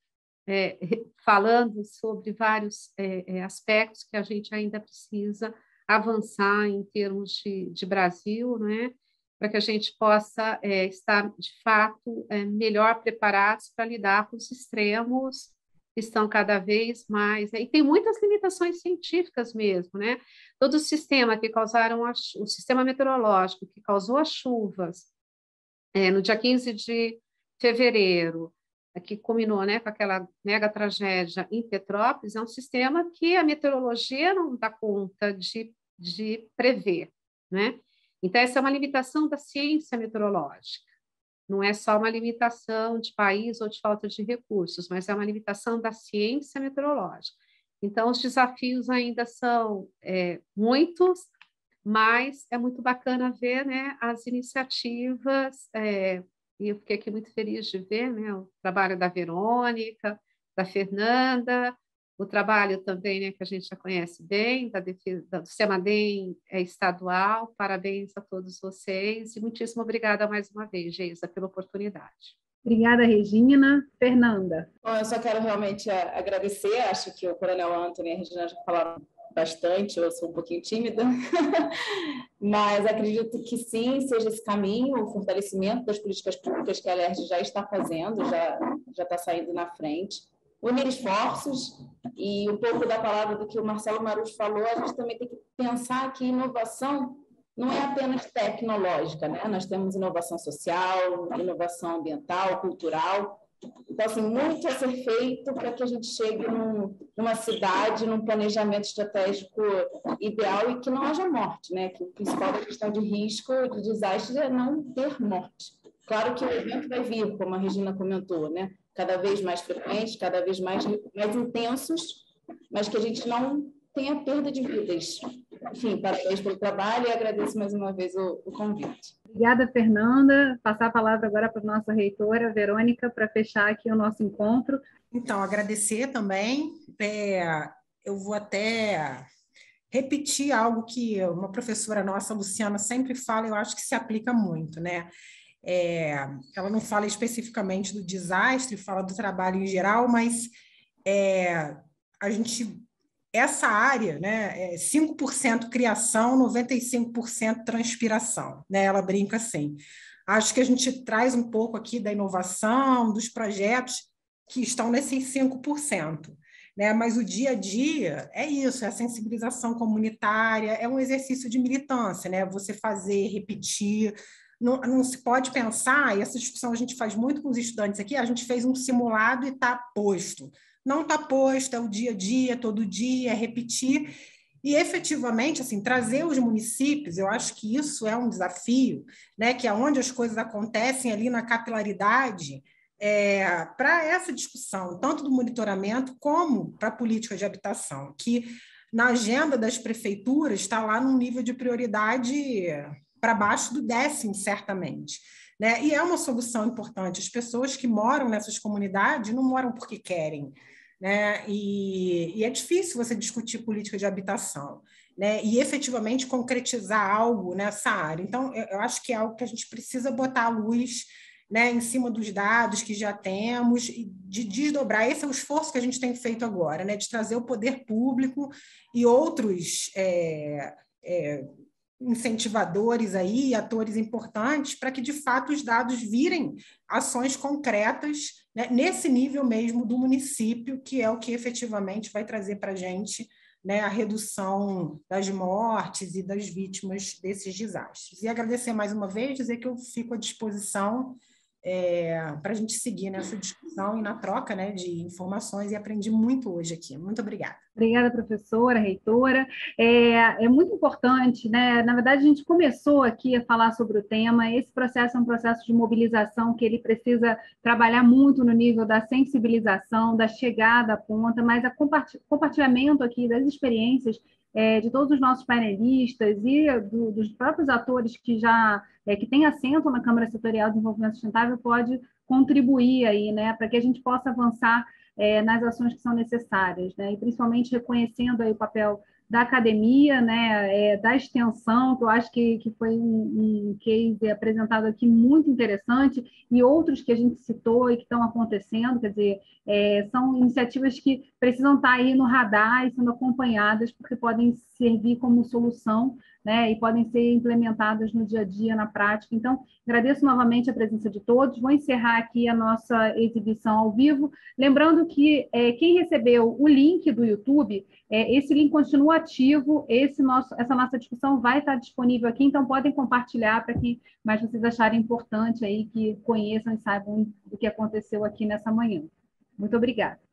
falando sobre vários aspectos que a gente ainda precisa avançar em termos de Brasil, né, para que a gente possa estar, de fato, melhor preparados para lidar com os extremos que estão cada vez mais... E tem muitas limitações científicas mesmo, né? Todo o sistema que causaram... o sistema meteorológico que causou as chuvas no dia 15 de fevereiro, que culminou, né, com aquela mega tragédia em Petrópolis, é um sistema que a meteorologia não dá conta de prever, né? Então, essa é uma limitação da ciência meteorológica. Não é só uma limitação de país ou de falta de recursos, mas é uma limitação da ciência meteorológica. Então, os desafios ainda são muitos, mas é muito bacana ver, né, as iniciativas, e eu fiquei aqui muito feliz de ver, né, o trabalho da Verônica, da Fernanda, o trabalho também, né, que a gente já conhece bem, do CEMADEM estadual. Parabéns a todos vocês e muitíssimo obrigada mais uma vez, Geisa, pela oportunidade. Obrigada, Regina. Fernanda. Bom, eu só quero realmente agradecer, acho que o Coronel Antony e a Regina já falaram bastante, eu sou um pouquinho tímida, mas acredito que sim, seja esse caminho, o fortalecimento das políticas públicas que a LERJ já está fazendo, já está saindo na frente, unir esforços, e um pouco da palavra do que o Marcelo Marujo falou, a gente também tem que pensar que inovação não é apenas tecnológica, né? Nós temos inovação social, inovação ambiental, cultural. Então, assim, muito a ser feito para que a gente chegue numa cidade, num planejamento estratégico ideal e que não haja morte, né? Que o principal da questão de risco, de desastre, é não ter morte. Claro que o evento vai vir, como a Regina comentou, né? Cada vez mais frequentes, cada vez mais intensos, mas que a gente não tenha perda de vidas. Enfim, parabéns pelo trabalho e agradeço mais uma vez o convite. Obrigada, Fernanda. Passar a palavra agora para a nossa reitora, Verônica, para fechar aqui o nosso encontro. Então, agradecer também. Eu vou até repetir algo que uma professora nossa, Luciana, sempre fala, eu acho que se aplica muito, né? Ela não fala especificamente do desastre, fala do trabalho em geral, mas essa área, né, 5% criação, 95% transpiração, né? Ela brinca assim. Acho que a gente traz um pouco aqui da inovação, dos projetos que estão nesses 5%. né? Mas o dia a dia é isso, é a sensibilização comunitária, é um exercício de militância, né? Você fazer, repetir. Não se pode pensar, e essa discussão a gente faz muito com os estudantes aqui, a gente fez um simulado e está posto. Não está posto, é o dia a dia, todo dia, é repetir. E, efetivamente, assim, trazer os municípios, eu acho que isso é um desafio, né? Que é onde as coisas acontecem ali na capilaridade, para essa discussão, tanto do monitoramento como para a política de habitação, que na agenda das prefeituras está lá num nível de prioridade para baixo do 10º, certamente. Né? E é uma solução importante. As pessoas que moram nessas comunidades não moram porque querem. Né? E é difícil você discutir política de habitação, né? E efetivamente concretizar algo nessa área. Então, eu acho que é algo que a gente precisa botar a luz, né, em cima dos dados que já temos, e de desdobrar. Esse é o esforço que a gente tem feito agora, né, de trazer o poder público e outros incentivadores aí, atores importantes, para que, de fato, os dados virem ações concretas, né, nesse nível mesmo do município, que é o que efetivamente vai trazer para a gente, né, a redução das mortes e das vítimas desses desastres. E agradecer mais uma vez, dizer que eu fico à disposição para a gente seguir nessa discussão e na troca, né, de informações, e aprendi muito hoje aqui. Muito obrigada. Obrigada, professora, reitora. É muito importante, né? Na verdade, a gente começou aqui a falar sobre o tema. Esse processo é um processo de mobilização que ele precisa trabalhar muito no nível da sensibilização, da chegada à ponta, mas o compartilhamento aqui das experiências de todos os nossos painelistas e dos próprios atores que já que têm assento na Câmara Setorial de Desenvolvimento Sustentável pode contribuir aí, né, para que a gente possa avançar nas ações que são necessárias, né, e principalmente reconhecendo aí o papel da academia, né, da extensão, que eu acho que foi um case apresentado aqui muito interessante, e outros que a gente citou e que estão acontecendo, quer dizer, são iniciativas que precisam estar aí no radar e sendo acompanhadas, porque podem servir como solução, né, e podem ser implementadas no dia a dia, na prática. Então, agradeço novamente a presença de todos. Vou encerrar aqui a nossa exibição ao vivo, lembrando que quem recebeu o link do YouTube, esse link continua ativo, essa nossa discussão vai estar disponível aqui, então podem compartilhar para quem mais vocês acharem importante aí, que conheçam e saibam o que aconteceu aqui nessa manhã. Muito obrigada.